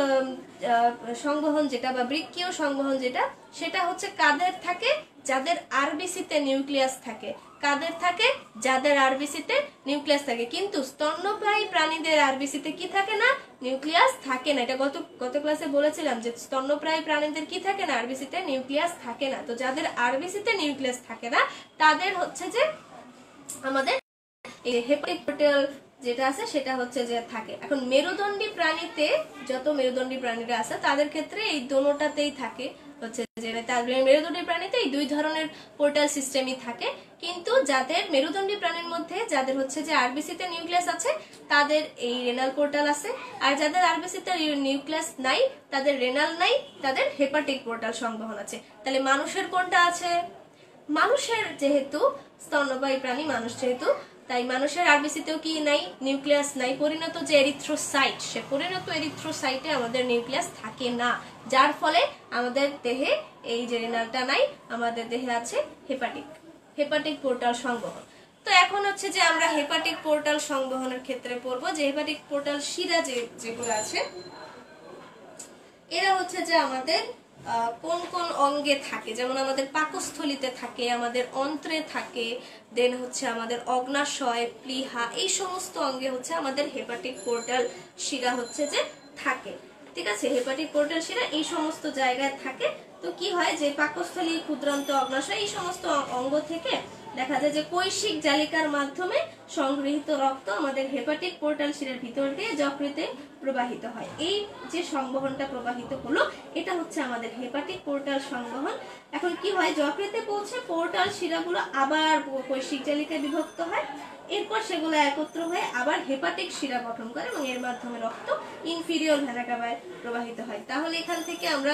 সংবহন যেটা বা বৃক্কীয় সংবহন যেটা, সেটা হচ্ছে কাদের থাকে? যাদের আরবিসিতে নিউক্লিয়াস থাকে। কাদের থাকে? যাদের আরবিসিতে নিউক্লিয়াস থাকে। কিন্তু স্তন্যপায়ী প্রাণীদের আরবিসিতে কি থাকে না? নিউক্লিয়াস থাকে না। এটা গত গত ক্লাসে বলেছিলাম যে স্তন্যপ্রায়ী প্রাণীদের কি থাকে না? আরবিসিতে নিউক্লিয়াস থাকে না। তো যাদের আরবিসিতে নিউক্লিয়াস থাকে না তাদের হচ্ছে যে আমাদের এই হেপাটিক পোর্টাল যেটা আছে সেটা হচ্ছে যে থাকে। এখন মেরুদণ্ডী প্রাণীতে যত মেরুদণ্ডী প্রাণীরা আছে তাদের ক্ষেত্রে এই দোনোটাতেই থাকে হচ্ছে যে মেরুদণ্ডী প্রাণীতে এই দুই ধরনের পোর্টাল সিস্টেমই থাকে। কিন্তু যাদের মেরুদণ্ডী প্রাণীর মধ্যে যাদের হচ্ছে যে আরবিসিতে নিউক্লিয়াস আছে তাদের এই রেনাল পোর্টাল আছে, আর যাদের আরবিসিতে নিউক্লিয়াস নাই তাদের রেনাল নাই, তাদের হেপাটিক পোর্টাল সংবহন আছে। তাহলে মানুষের কোনটা আছে? মানুষের যেহেতু স্তন্যপায়ী প্রাণী, মানুষ যেহেতু, তাই মানুষের আরবিসিতেও কি নাই? নিউক্লিয়াস নাই। পরিণত যে এরিথ্রোসাইট, সে পরিণত এরিথ্রোসাইটে আমাদের নিউক্লিয়াস থাকে না, যার ফলে আমাদের দেহে এই যে রেনালটা নাই, আমাদের দেহে আছে হেপাটিক হেপাটিক পোর্টাল সংবহন। তো এখন হচ্ছে যে আমরা হেপাটিক পোর্টাল সংবহনের ক্ষেত্রে পড়বো যে হেপাটিক পোর্টাল শিরা যে যেগুলো আছে এরা হচ্ছে যে আমাদের কোন কোন অঙ্গে থাকে। যেমন আমাদের পাকস্থলীতে থাকে, আমাদের অন্ত্রে থাকে, দেন হচ্ছে আমাদের অগ্নাশয়, প্লীহা, এই সমস্ত অঙ্গে হচ্ছে আমাদের হেপাটিক পোর্টাল শিরা হচ্ছে যে থাকে। ঠিক আছে, হেপাটিক পোর্টাল শিরা এই সমস্ত জায়গায় থাকে। তো কি হয় যে পাকস্থলী, ক্ষুদ্রান্ত, অগ্নাশয় এই সমস্ত অঙ্গ থেকে দেখা যায় যে কৈশিক জালিকার মাধ্যমে সংগৃহীত রক্ত আমাদের হেপাটিক পোর্টাল শিরার ভিতর দিয়ে যকৃতে প্রবাহিত হয়। এই যে সংবহনটা প্রবাহিত হলো এটা হচ্ছে আমাদের হেপাটিক পোর্টাল সংবহন। এখন কি হয়, যকৃতে পৌঁছে পোর্টাল শিরাগুলো আবার কৈশিক জালিকায় বিভক্ত হয়, এরপর সেগুলো একত্র হয়ে আবার হেপাটিক শিরা গঠন করে এবং এর মাধ্যমে রক্ত ইনফিরিয়র ভেনা কাভায় প্রবাহিত হয়। তাহলে এখান থেকে আমরা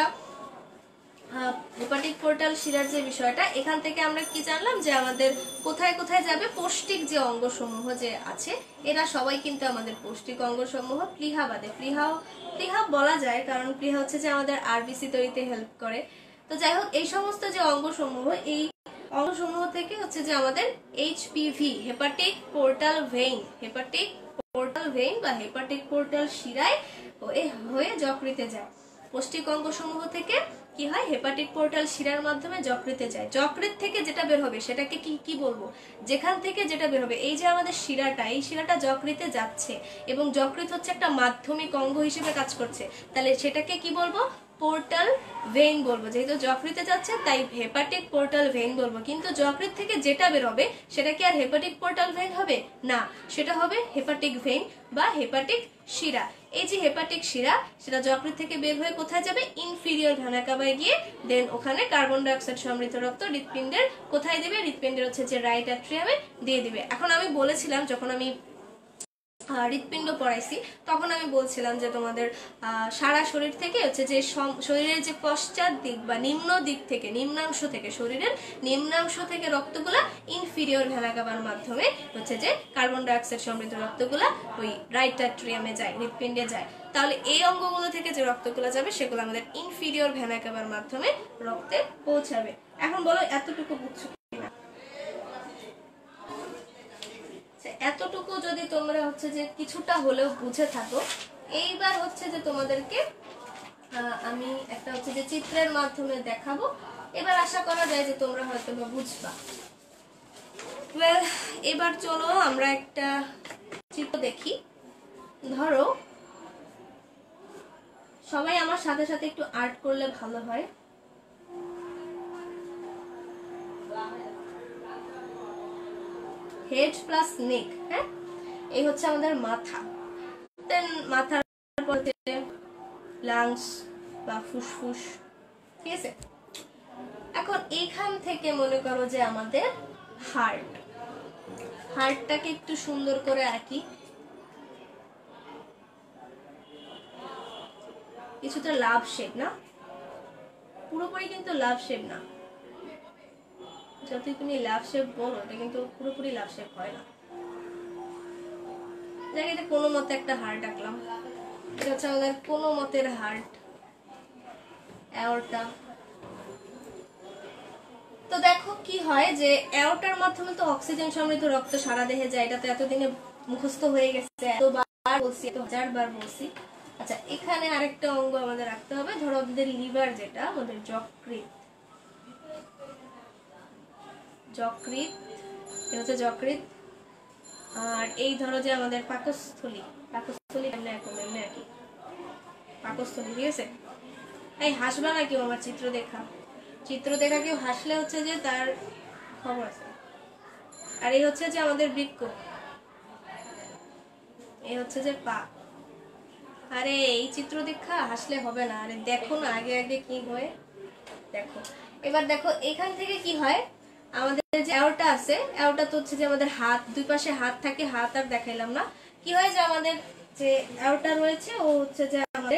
হেপাটিক পোর্টাল শিরার যে বিষয়টা, এখান থেকে আমরা কি জানলাম যে আমাদের কোথায় কোথায় যাবে? পৌষ্টিক যে অঙ্গসমূহ যে আছে এরা সবাই কিন্তু আমাদের পৌষ্টিক অঙ্গসমূহ, প্লীহা বাদে। প্লীহা প্লীহা বলা যায় কারণ প্লীহা হচ্ছে যে আমাদের আরবিসি তৈরিতে হেল্প করে। তো যাই হোক, এই সমস্ত যে অঙ্গসমূহ, এই অঙ্গসমূহ থেকে হচ্ছে যে আমাদের HPV, hepatic portal vein, hepatic portal vein বা হেপাটিক পোর্টাল শিরায় হয়ে যকৃতে যায়। পৌষ্টিক অঙ্গসমূহ থেকে কি হয়? হেপাটিক পোর্টাল শিরার মাধ্যমে যকৃতে যায়। যকৃত থেকে যেটা বের হবে সেটাকে কি কি বলবো? যেখান থেকে যেটা বের হবে, এই যে আমাদের শিরাটা, এই শিরাটা যকৃতে যাচ্ছে এবং যকৃত হচ্ছে একটা মাধ্যমিক অঙ্গ হিসেবে কাজ করছে, তাহলে সেটাকে কি বলবো? পোর্টাল ভেইন বলবো। যেহেতু যকৃতে যাচ্ছে তাই হেপাটিক পোর্টাল ভেইন বলবো। কিন্তু যকৃত থেকে যেটা বের হবে সেটা কি আর হেপাটিক পোর্টাল ভেইন হবে না, সেটা হবে হেপাটিক ভেইন বা হেপাটিক শিরা। এই যে হেপাটিক শিরা, সেটা যকৃত থেকে বের হয়ে কোথায় যাবে? ইনফিরিয়র ভেনা কাভায় গিয়ে দেন ওখানে কার্বন ডাই অক্সাইড সমৃদ্ধ রক্ত হৃৎপিণ্ডের কোথায় দিবে? হৃৎপিণ্ডের হচ্ছে যে রাইট অ্যাট্রিয়ামে দিয়ে দিবে। এখন আমি বলেছিলাম যখন আমি হৃৎপিণ্ড পড়াইছি তখন আমি বলছিলাম যে তোমাদের সারা শরীর থেকে হচ্ছে যে শরীরের যে পশ্চাৎ দিক বা নিম্ন দিক থেকে, নিম্নাংশ থেকে, শরীরের নিম্নাংশ থেকে রক্তগুলা ইনফিরিয়র ভেনা কাভার মাধ্যমে হচ্ছে যে কার্বন ডাই অক্সাইড সমৃদ্ধ রক্তগুলা ওই রাইট অ্যাট্রিয়ামে যায়, হৃৎপিণ্ডে যায়। তাহলে এই অঙ্গগুলো থেকে যে রক্তগুলো যাবে সেগুলো আমাদের ইনফিরিয়র ভেনা কাভার মাধ্যমে রক্তে পৌঁছাবে। এখন বলো এতটুকু বুঝছো কিনা? এতটুকু যদি তোমরা হচ্ছে যে কিছুটা হলেও বুঝে থাকো, এইবার হচ্ছে যে তোমাদেরকে আমি একটা হচ্ছে যে চিত্রের মাধ্যমে দেখাবো। এবার আশা করা যায় যে তোমরা হয়তো বা বুঝবা। ওয়েল, এবার চলো আমরা একটা চিত্র দেখি। ধরো সবাই আমার সাথে সাথে একটু আর্ট করলে ভালো হয়। হেড প্লাস নেক, হ্যাঁ, এই হচ্ছে আমাদের মাথা। দেন মাথার পরে লাংস বা ফুসফুস, ঠিক আছে। এখন এইখান থেকে মনে করো যে আমাদের হার্ট, হার্টটাকে একটু সুন্দর করে আঁকি। কিছুটা লাভ শেপ না, পুরোপুরি কিন্তু লাভ শেপ না। যতই তুমি লাভ শেপ বলো এটা কিন্তু পুরোপুরি লাভ শেপ হয় না। দেখ, এটা কোনো মতে একটা হার্ট আঁকলাম। এটা হচ্ছে আমাদের কোনো মতের হার্ট, অ্যাওর্টা। তো দেখো কি হয় যে অ্যাওর্টার মাধ্যমে তো অক্সিজেন সমৃদ্ধ রক্ত সারা দেহে যায়, এটা তো এতদিনে মুখস্থ হয়ে গেছে। বার বলছি, তো হাজার বার বলছি। আচ্ছা, এখানে আরেকটা অঙ্গ আমাদের রাখতে হবে। ধরো আমাদের লিভার, যেটা আমাদের যকৃৎ, যকৃৎ এটা হচ্ছে যকৃৎ। আর এই ধরো যে আমাদের পাকস্থলী, পাকস্থলী এমনি একদম এমনি একই পাকস্থলী, ঠিক আছে? এই হাসবা না কেউ আমার চিত্র দেখা, চিত্র দেখা কেউ হাসলে হচ্ছে যে তার খবর আছে। আর এই হচ্ছে যে আমাদের বৃক্ক, এই হচ্ছে যে পা। আরে এই চিত্র দেখা হাসলে হবে না, আরে দেখো না আগে আগে কি হয় দেখো। এবার দেখো এখান থেকে কি হয়, আমাদের যে অ্যাওর্টা আছে, অ্যাওর্টা তো হচ্ছে যে আমাদের হাত, দুই পাশে হাত থাকে, হাত আর দেখাইলাম না। কি হয় যে আমাদের যে অ্যাওর্টা রয়েছে ও হচ্ছে যে আমাদের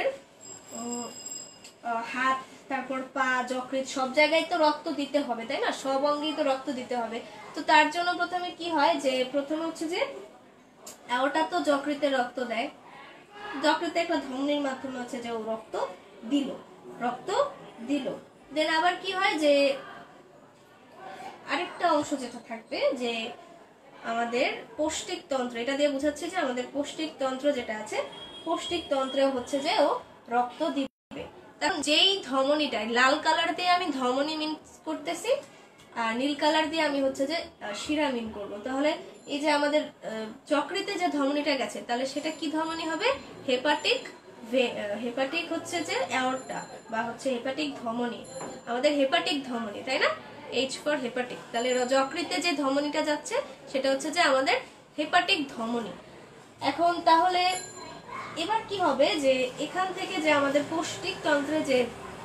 হাত, তারপর পা, যকৃৎ সব জায়গায় তো রক্ত দিতে হবে, তাই না? সব অঙ্গেই তো রক্ত দিতে হবে। তো তার জন্য প্রথমে কি হয় যে প্রথমে হচ্ছে যে অ্যাওর্টা তো যকৃতে রক্ত দেয়, যকৃতে একটা ধমনির মাধ্যমে হচ্ছে যে ও রক্ত দিল, রক্ত দিল। দেন আবার কি হয় যে আরেকটা অংশ যেটা থাকবে যে আমাদের পৌষ্টিক তন্ত্র, এটা দিয়ে বোঝাচ্ছে যে আমাদের পৌষ্টিক তন্ত্র যেটা আছে, পৌষ্টিক তন্ত্রে হচ্ছে যে ও রক্ত দিবে। কারণ যেই ধমনীটা লাল কালার দিয়ে আমি ধমনী মিন করতেছি, আর নীল কালার দিয়ে আমি হচ্ছে যে শিরা মিন করব, তাহলে এই যে আমাদের যকৃতে যে ধমনীটা গেছে, তাহলে সেটা কি ধমনী হবে? হেপাটিক, হেপাটিক হচ্ছে যে অ্যাওর্টা বা হচ্ছে হেপাটিক ধমনী, আমাদের হেপাটিক ধমনী, তাই না? H for hepatic. তাহলে যকৃতে যে ধমনীটা যাচ্ছে সেটা হচ্ছে যে আমাদের হেপাটিক ধমনী। এখন তাহলে এবার কি হবে যে এখান থেকে যে আমাদের পৌষ্টিক তন্ত্রে যে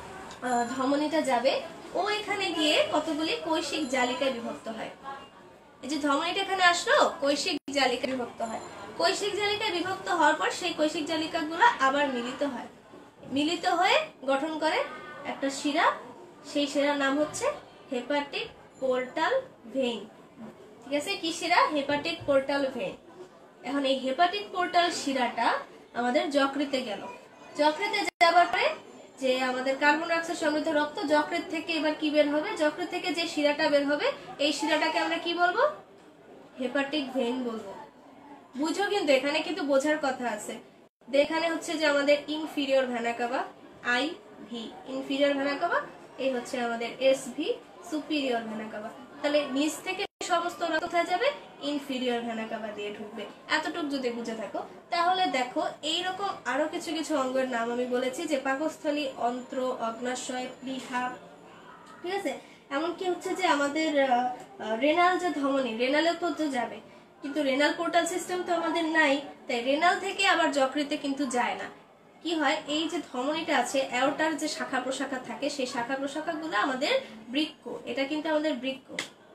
ধমনীটা যাবে, ও এখানে গিয়ে কতগুলি কৈশিক জালিকায় বিভক্ত হয়। এই যে ধমনীটা এখানে আসলো, কৈশিক জালিকায় বিভক্ত হয়। কৈশিক জালিকায় বিভক্ত হওয়ার পর সেই কৈশিক জালিকাগুলো আবার মিলিত হয়, মিলিত হয়ে গঠন করে একটা শিরা। সেই শিরার নাম হচ্ছে হেপাটিক পোর্টাল ভেইন, ঠিক আছে? কি শিরা? Hepatic portal vein. এখন এই হেপাটিক পোর্টাল শিরাটা আমাদের যকৃতে গেল, যকৃতে যাবার পরে যে আমাদের কার্বন ডাই অক্সাইড সমৃদ্ধ রক্ত যকৃত থেকে এবার কি বের হবে, যকৃত থেকে যে শিরাটা বের হবে এই শিরাটাকে আমরা কি বলবো? হেপাটিক ভেইন বলবো। বুঝো, কিন্তু এখানে কিন্তু বোঝার কথা আছে। এখানে হচ্ছে যে আমাদের inferior vena cava, I V inferior vena cava, এই হচ্ছে আমাদের S V superior vena cava. তাহলে নিচ থেকে সমস্ত রক্ত কোথায় যাবে? ইনফিরিয়র ভেনা কাভা দিয়ে ঢুকবে। এতটুকু যদি বুঝে থাকো তাহলে দেখো এইরকম আরো কিছু কিছু অঙ্গের নাম আমি বলেছি, যে পাকস্থলী, অন্ত্র, অগ্নাশয়, প্লীহা, ঠিক আছে? এমনকি হচ্ছে যে আমাদের রেনাল যে ধমনী, রেনালেও তো যাবে, কিন্তু রেনাল পোর্টাল সিস্টেম তো আমাদের নাই, তাই রেনাল থেকে আবার যকৃতে কিন্তু যায় না। কি হয়, এই যে ধমনীটা আছে, অ্যাওর্টার যে শাখা প্রশাখা থাকে, সেই শাখা প্রশাখাগুলো আমাদের বৃক্ক, এটা কিন্তু আমাদের বৃক্ক।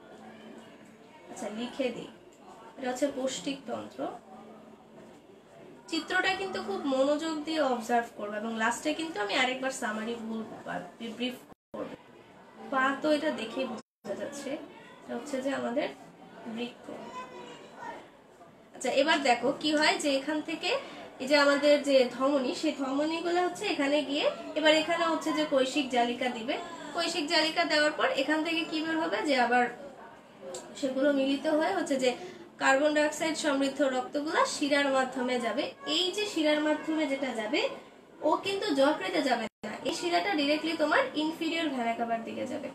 আচ্ছা লিখে দিই, এটা হচ্ছে পৌষ্টিক তন্ত্র। চিত্রটা কিন্তু খুব মনোযোগ দিয়ে অবজার্ভ করবে এবং লাস্টে কিন্তু আমি আরেকবার সামারি বলবো বা ব্রিফ করব। পা তো এটা দেখেই বোঝা যাচ্ছে, এটা হচ্ছে যে আমাদের বৃক্ক। আচ্ছা এবার দেখো কি হয় যে এখান থেকে এই যে আমাদের যে ধমনী, সেই ধমনীগুলো হচ্ছে এখানে গিয়ে এবার এখানে হচ্ছে যে কৈশিক জালিকা দিবে। কৈশিক জালিকা দেওয়ার পর এখান থেকে কি বের হবে, যে আবার সেগুলো মিলিত হয়ে হচ্ছে যে কার্বন ডাই অক্সাইড সমৃদ্ধ রক্তগুলা শিরার মাধ্যমে যাবে। এই যে শিরার মাধ্যমে যেটা যাবে ও কিন্তু যকৃতে যাবে না, এই শিরাটা ডিরেক্টলি তোমার ইনফিরিয়র ভেনা কাভার দিকে যাবে।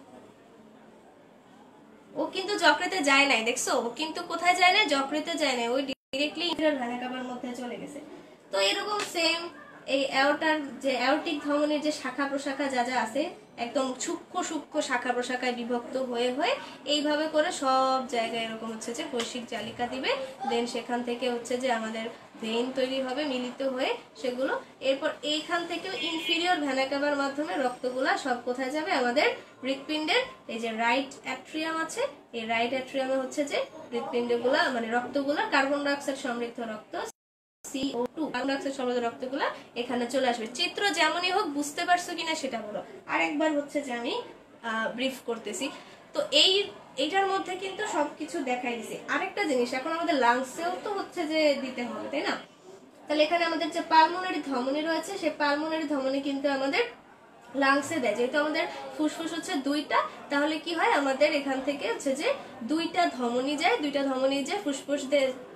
ও কিন্তু যকৃতে যায় নাই, দেখছো? ও কিন্তু কোথায় যায় না? যকৃতে যায় না, ওই ডিরেক্টলি ইনফিরিয়র ভেনা কাভার মধ্যে চলে গেছে। তো এরকম সেম এই অ্যাওর্টার যে অ্যাওর্টিক ধমনীর যে শাখা প্রশাখা যা যা আছে, একদম সূক্ষ্ম সূক্ষ্ম শাখা প্রশাখায় বিভক্ত হয়ে হয়ে এইভাবে করে সব জায়গায় এরকম হচ্ছে যে কৈশিক জালিকা দিবে। দেন সেখান থেকে হচ্ছে যে আমাদের ভেইন তৈরি হবে মিলিত হয়ে সেগুলো। এরপর এইখান থেকে ইনফিরিয়র ভেনা কাভার মাধ্যমে রক্তগুলা সব কোথায় যাবে? আমাদের হৃৎপিণ্ডের এই যে রাইট অ্যাট্রিয়াম আছে, এই রাইট অ্যাট্রিয়ামে হচ্ছে যে হৃৎপিণ্ডগুলা মানে রক্তগুলা কার্বন ডাই অক্সাইড সমৃদ্ধ রক্ত C O two carbon dioxide সমৃদ্ধ রক্তগুলা এখানে চলে আসবে। চিত্র যেমনই হোক বুঝতে পারছো কিনা সেটা বলো। আরেকবার হচ্ছে যে আমি ব্রিফ করতেছি। তো এই এইটার মধ্যে কিন্তু সবকিছু দেখাই দিছি। আরেকটা জিনিস, এখন আমাদের লাংসেও তো হচ্ছে যে দিতে হবে, তাই না? তাহলে এখানে আমাদের যে পালমোনারি ধমনী রয়েছে, সেই পালমোনারি ধমনী কিন্তু আমাদের লাংসে দেয়। যেহেতু আমাদের ফুসফুস হচ্ছে দুইটা, তাহলে কি হয় আমাদের এখান থেকে হচ্ছে যে দুইটা ধমনী যায়, দুইটা ধমনী যায় ফুসফুস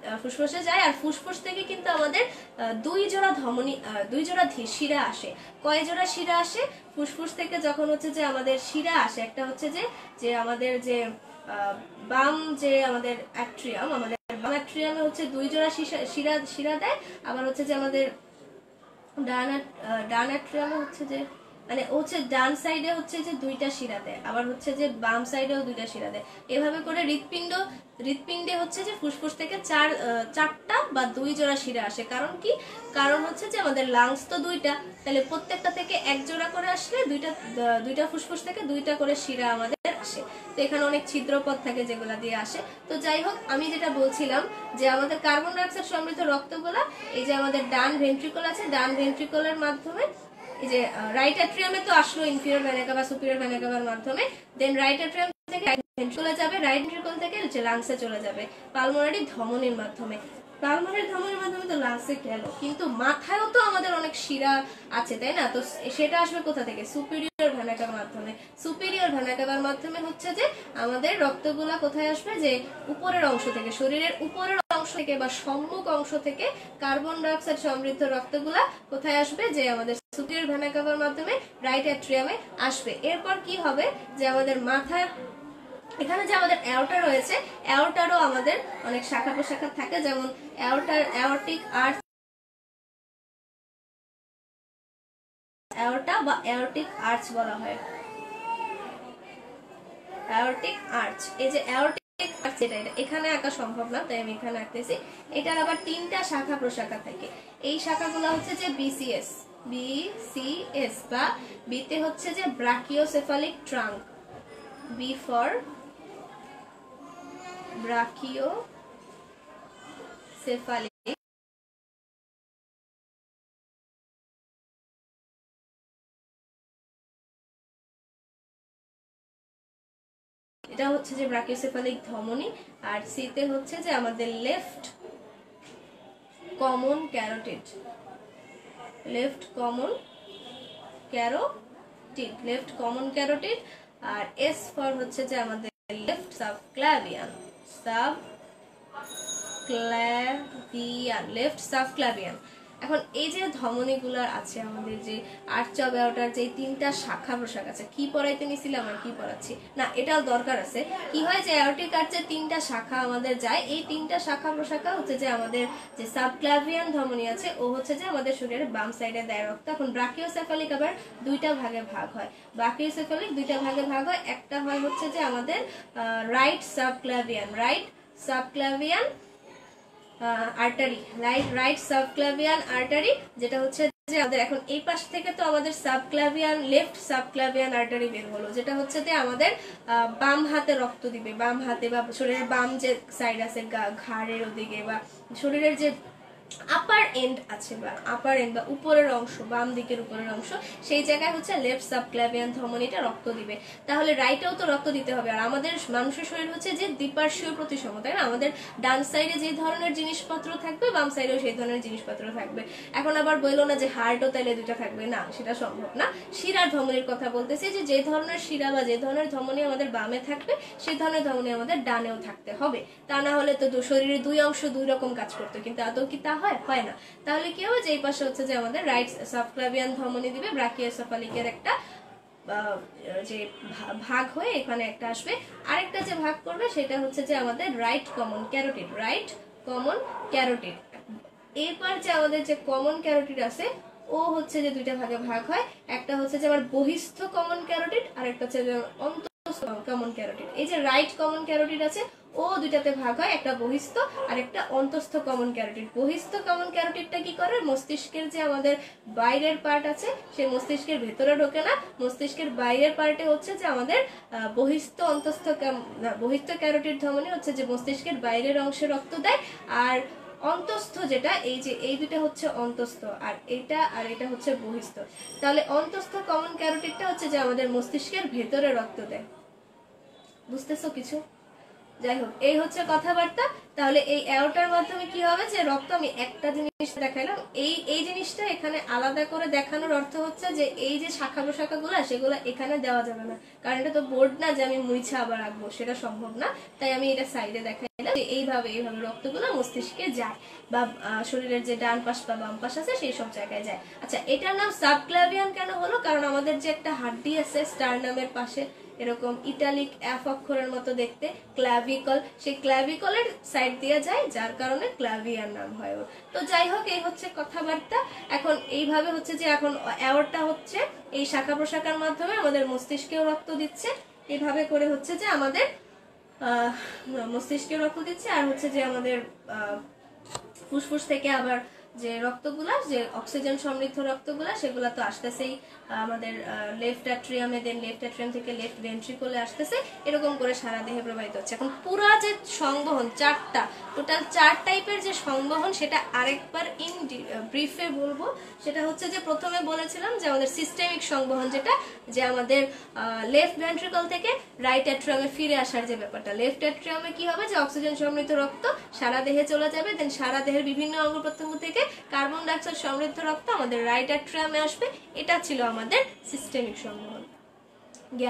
ফুসফুসে যায় আর ফুসফুস থেকে কিন্তু আমাদের দুই জোড়া ধমনী দুই জোড়া শিরা আসে। কয় জোড়া শিরা আসে ফুসফুস থেকে? যখন হচ্ছে যে আমাদের শিরা আসে, একটা হচ্ছে যে যে আমাদের যে বাম যে আমাদের অ্যাট্রিয়াম, আমাদের বাম অ্যাট্রিয়ামে হচ্ছে দুই জোড়া শিরা শিরা দেয়, আবার হচ্ছে যে আমাদের ডান ডান অ্যাট্রিয়ামে হচ্ছে যে মানে হচ্ছে ডান সাইডে হচ্ছে যে দুইটা শিরা দেয়, আবার হচ্ছে যে বাম সাইডেও দুইটা শিরা দেয়। এভাবে করে হৃৎপিণ্ড হৃৎপিণ্ডে হচ্ছে যে ফুসফুস থেকে চার চারটা বা দুই জোড়া শিরা আসে। কারণ কি? কারণ হচ্ছে যে আমাদের লাংস তো দুইটা, তাহলে প্রত্যেকটা থেকে এক জোড়া করে আসলে দুইটা দুইটা ফুসফুস থেকে দুইটা করে শিরা আমাদের আসে। তো এখানে অনেক ছিদ্রপথ থাকে যেগুলা দিয়ে আসে। তো যাই হোক, আমি যেটা বলছিলাম যে আমাদের কার্বন ডাইঅক্সাইড সমৃদ্ধ রক্তগুলা এই যে আমাদের ডান ভেন্ট্রিকল আছে, ডান ভেন্ট্রিকলের মাধ্যমে এই যে রাইট অ্যাট্রিয়ামে তো আসলো inferior vena cava superior vena কাভার মাধ্যমে, দেন রাইট অ্যাট্রিয়াম থেকে রাইট ভেন্ট্রিকলে যাবে, রাইট ভেন্ট্রিকল থেকে যে লাংসে চলে যাবে পালমোনারি ধমনীর মাধ্যমে। পালমোনারি ধমনীর মাধ্যমে তো লাংসে গেল, কিন্তু মাথায়ও তো আমাদের অনেক শিরা আছে, তাই না? তো সেটা আসবে কোথা থেকে? সুপিরিয়র ভেনা কাভার মাধ্যমে। সুপিরিয়র ভেনা কাভার মাধ্যমে হচ্ছে যে আমাদের রক্তগুলা কোথায় আসবে? যে উপরের অংশ থেকে, শরীরের উপরের অংশ থেকে বা সম্মুখ অংশ থেকে কার্বন ডাইঅক্সাইড সমৃদ্ধ রক্তগুলা কোথায় আসবে? যে আমাদের সুপিরিয়র ভেনা কাভার মাধ্যমে রাইট অ্যাট্রিয়ামে আসবে। এরপর কি হবে? যে আমাদের মাথার এখানে যে আমাদের অ্যাওর্টা রয়েছে, অ্যাওর্টারও আমাদের অনেক শাখা প্রশাখা থাকে, যেমন অ্যাওর্টার অ্যাওর্টিক আর্চ অ্যাওর্টা বা অ্যাওর্টিক আর্চ বলা হয়। অ্যাওর্টিক আর্চ, এই যে অ্যাওর্টিক আর্চ এটা এটা এখানে আঁকা সম্ভব না, তাই আমি এখানে আঁকতেছি। এটার আবার তিনটা শাখা প্রশাখা থাকে। এই শাখাগুলো হচ্ছে যে বিসিএস বিসিএস বা বিতে হচ্ছে যে brachiocephalic trunk, B for brachiocephalic, এটা হচ্ছে যে ব্রাকিওসেফালিক ধমনী। আর সিতে হচ্ছে যে আমাদের left common carotid, left common carotid left common carotid. আর এস ফর হচ্ছে যে আমাদের left subclavian, subclavian left subclavian. এখন এই যে ধমনীগুলো আছে আমাদের, যে আর্চ অফ অ্যাওর্টার যে তিনটা শাখা প্রশাখা আছে, কি পড়াইতে নিছিলাম আর কি পড়াচ্ছি না, এটাও দরকার আছে। কি হয় যে অ্যাওর্টিক আর্চের তিনটা শাখা আমাদের যায়, এই তিনটা শাখা প্রশাখা হচ্ছে যে আমাদের যে সাবক্লাভিয়ান ধমনী আছে ও হচ্ছে যে আমাদের শরীরের বাম সাইডে দেয় রক্ত। এখন ব্রাকিওসেফালিক আবার দুইটা ভাগে ভাগ হয়, ব্রাকিওসেফালিক দুইটা ভাগে ভাগ হয়। একটা হয় হচ্ছে যে আমাদের right subclavian, right subclavian artery, right right subclavian artery, যেটা হচ্ছে যে আমাদের এখন এই পাশ থেকে তো আমাদের সাবক্লাভিয়ান লেফট সাবক্লাভিয়ান আর্টারি বের হলো, যেটা হচ্ছে যে আমাদের বাম হাতে রক্ত দিবে, বাম হাতে বা শরীরের বাম যে সাইড আছে ঘাড়ের ওদিকে বা শরীরের যে আপার এন্ড আছে বা আপার এন্ড বা উপরের অংশ, বাম দিকের উপরের অংশ, সেই জায়গায় হচ্ছে লেফট সাবক্লাভিয়ান ধমনীটা রক্ত দিবে। তাহলে রাইটেও তো রক্ত দিতে হবে। আর আমাদের মানুষের শরীর হচ্ছে যে দ্বিপার্শ্বীয় প্রতিসম, তাই না? আমাদের ডান সাইডে যে ধরনের জিনিসপত্র থাকবে বাম সাইডেও সেই ধরনের জিনিসপত্র থাকবে। এখন আবার বললো না যে হার্টও তাইলে দুইটা থাকবে, না, সেটা সম্ভব না। শিরার ধমনীর কথা বলতেছি, যে যে ধরনের শিরা বা যে ধরনের ধমনী আমাদের বামে থাকবে সেই ধরনের ধমনী আমাদের ডানেও থাকতে হবে। তা না হলে তো শরীরের দুই অংশ দুই রকম কাজ করতো, কিন্তু আদৌ কি তা হয়? হয় না। তাহলে কি হবে? যে এই পাশে হচ্ছে যে আমাদের রাইট সাবক্লাভিয়ান ধমনী দিবে, ব্রাকিওসেফালিকের একটা যে ভাগ হয়ে এখানে একটা আসবে, আরেকটা যে ভাগ করবে সেটা হচ্ছে যে আমাদের right common carotid, right common carotid. এরপর যে আমাদের যে কমন ক্যারোটিড আছে ও হচ্ছে যে দুইটা ভাগে ভাগ হয়, একটা হচ্ছে যে আমার বহিস্থ কমন ক্যারোটিড আর একটা হচ্ছে যে অন্তঃস্থ কমন ক্যারোটিড। এই যে রাইট কমন ক্যারোটিড আছে ও দুইটাতে ভাগ হয়, একটা বহিস্থ আর একটা অন্তঃস্থ কমন ক্যারোটিড। বহিস্থ কমন ক্যারোটিডটা কি করে? মস্তিষ্কের যে আমাদের বাইরের পার্ট আছে সেই মস্তিষ্কের ভেতরে ঢোকে না, মস্তিষ্কের বাইরের পার্টে হচ্ছে যে আমাদের বহিস্থ অন্তঃস্থ বহিস্থ ক্যারোটিড ধমনী হচ্ছে যে মস্তিষ্কের বাইরের অংশে রক্ত দেয়, আর অন্তঃস্থ যেটা এই যে এই দুটো হচ্ছে অন্তঃস্থ, আর এটা আর এটা হচ্ছে বহিস্থ। তাহলে অন্তঃস্থ কমন ক্যারোটিডটা হচ্ছে যে আমাদের মস্তিষ্কের ভেতরে রক্ত দেয়। বুঝতেছো কিছু? যাই হোক, এই হচ্ছে কথাবার্তা। তাহলে এই অ্যাওর্টার মাধ্যমে কি হবে? যে রক্ত, আমি একটা জিনিস দেখাইলাম, এই এই জিনিসটা এখানে আলাদা করে দেখানোর অর্থ হচ্ছে যে এই যে শাখা প্রশাখা গুলা সেগুলো এখানে দেওয়া যাবে না, কারণ এটা তো বোর্ড না যে আমি মুইছা আবার রাখবো, সেটা সম্ভব না। তাই আমি এটা সাইডে দেখাই। এইভাবে এইভাবে রক্তগুলো মস্তিষ্কে যায় বা শরীরের যে ডান পাশ বা বাম পাশ আছে সেই সব জায়গায় যায়। আচ্ছা, এটার নাম সাবক্লাভিয়ান কেন হলো? কারণ আমাদের যে একটা হাড্ডি আছে স্টারনামের পাশে এরকম ইটালিক এফ অক্ষরের মতো দেখতে, ক্লাভিকল, সেই ক্লাভিকলের সাইড দিয়ে যায়, যার কারণে ক্লাভিয়ান নাম হয় ওর। তো যাই হোক, এই হচ্ছে কথাবার্তা। এখন এইভাবে হচ্ছে যে এখন অ্যাওর্টা হচ্ছে এই শাখা প্রশাখার মাধ্যমে আমাদের মস্তিষ্কেও রক্ত দিচ্ছে, এইভাবে করে হচ্ছে যে আমাদের আহ মস্তিষ্কে রক্ত দিচ্ছে। আর হচ্ছে যে আমাদের আহ ফুসফুস থেকে আবার যে রক্তগুলা, যে অক্সিজেন সমৃদ্ধ রক্তগুলা, সেগুলা তো আসতেছেই আমাদের লেফট অ্যাট্রিয়ামে, দেন লেফট অ্যাট্রিয়াম থেকে লেফট ভেন্ট্রিকলে আসতেছে, এরকম করে সারা দেহে প্রবাহিত হচ্ছে। এখন পুরা যে সংবহন চারটা, টোটাল চার টাইপের যে সংবহন, সেটা আরেকবার ইন ব্রিফে বলবো। সেটা হচ্ছে যে প্রথমে বলেছিলাম যে আমাদের সিস্টেমিক সংবহন, যেটা যে আমাদের লেফট ভেন্ট্রিকল থেকে রাইট অ্যাট্রিয়ামে ফিরে আসার যে ব্যাপারটা। লেফট অ্যাট্রিয়ামে কি হবে, যে অক্সিজেন সমৃদ্ধ রক্ত সারা দেহে চলে যাবে, দেন সারা দেহের বিভিন্ন অঙ্গ প্রত্যঙ্গ থেকে কার্বন ডাইঅক্সাইড সমৃদ্ধ রক্ত আমাদের রাইট অ্যাট্রিয়ামে আসবে। এটা ছিল আমাদের সিস্টেমিক সংবহন গেল।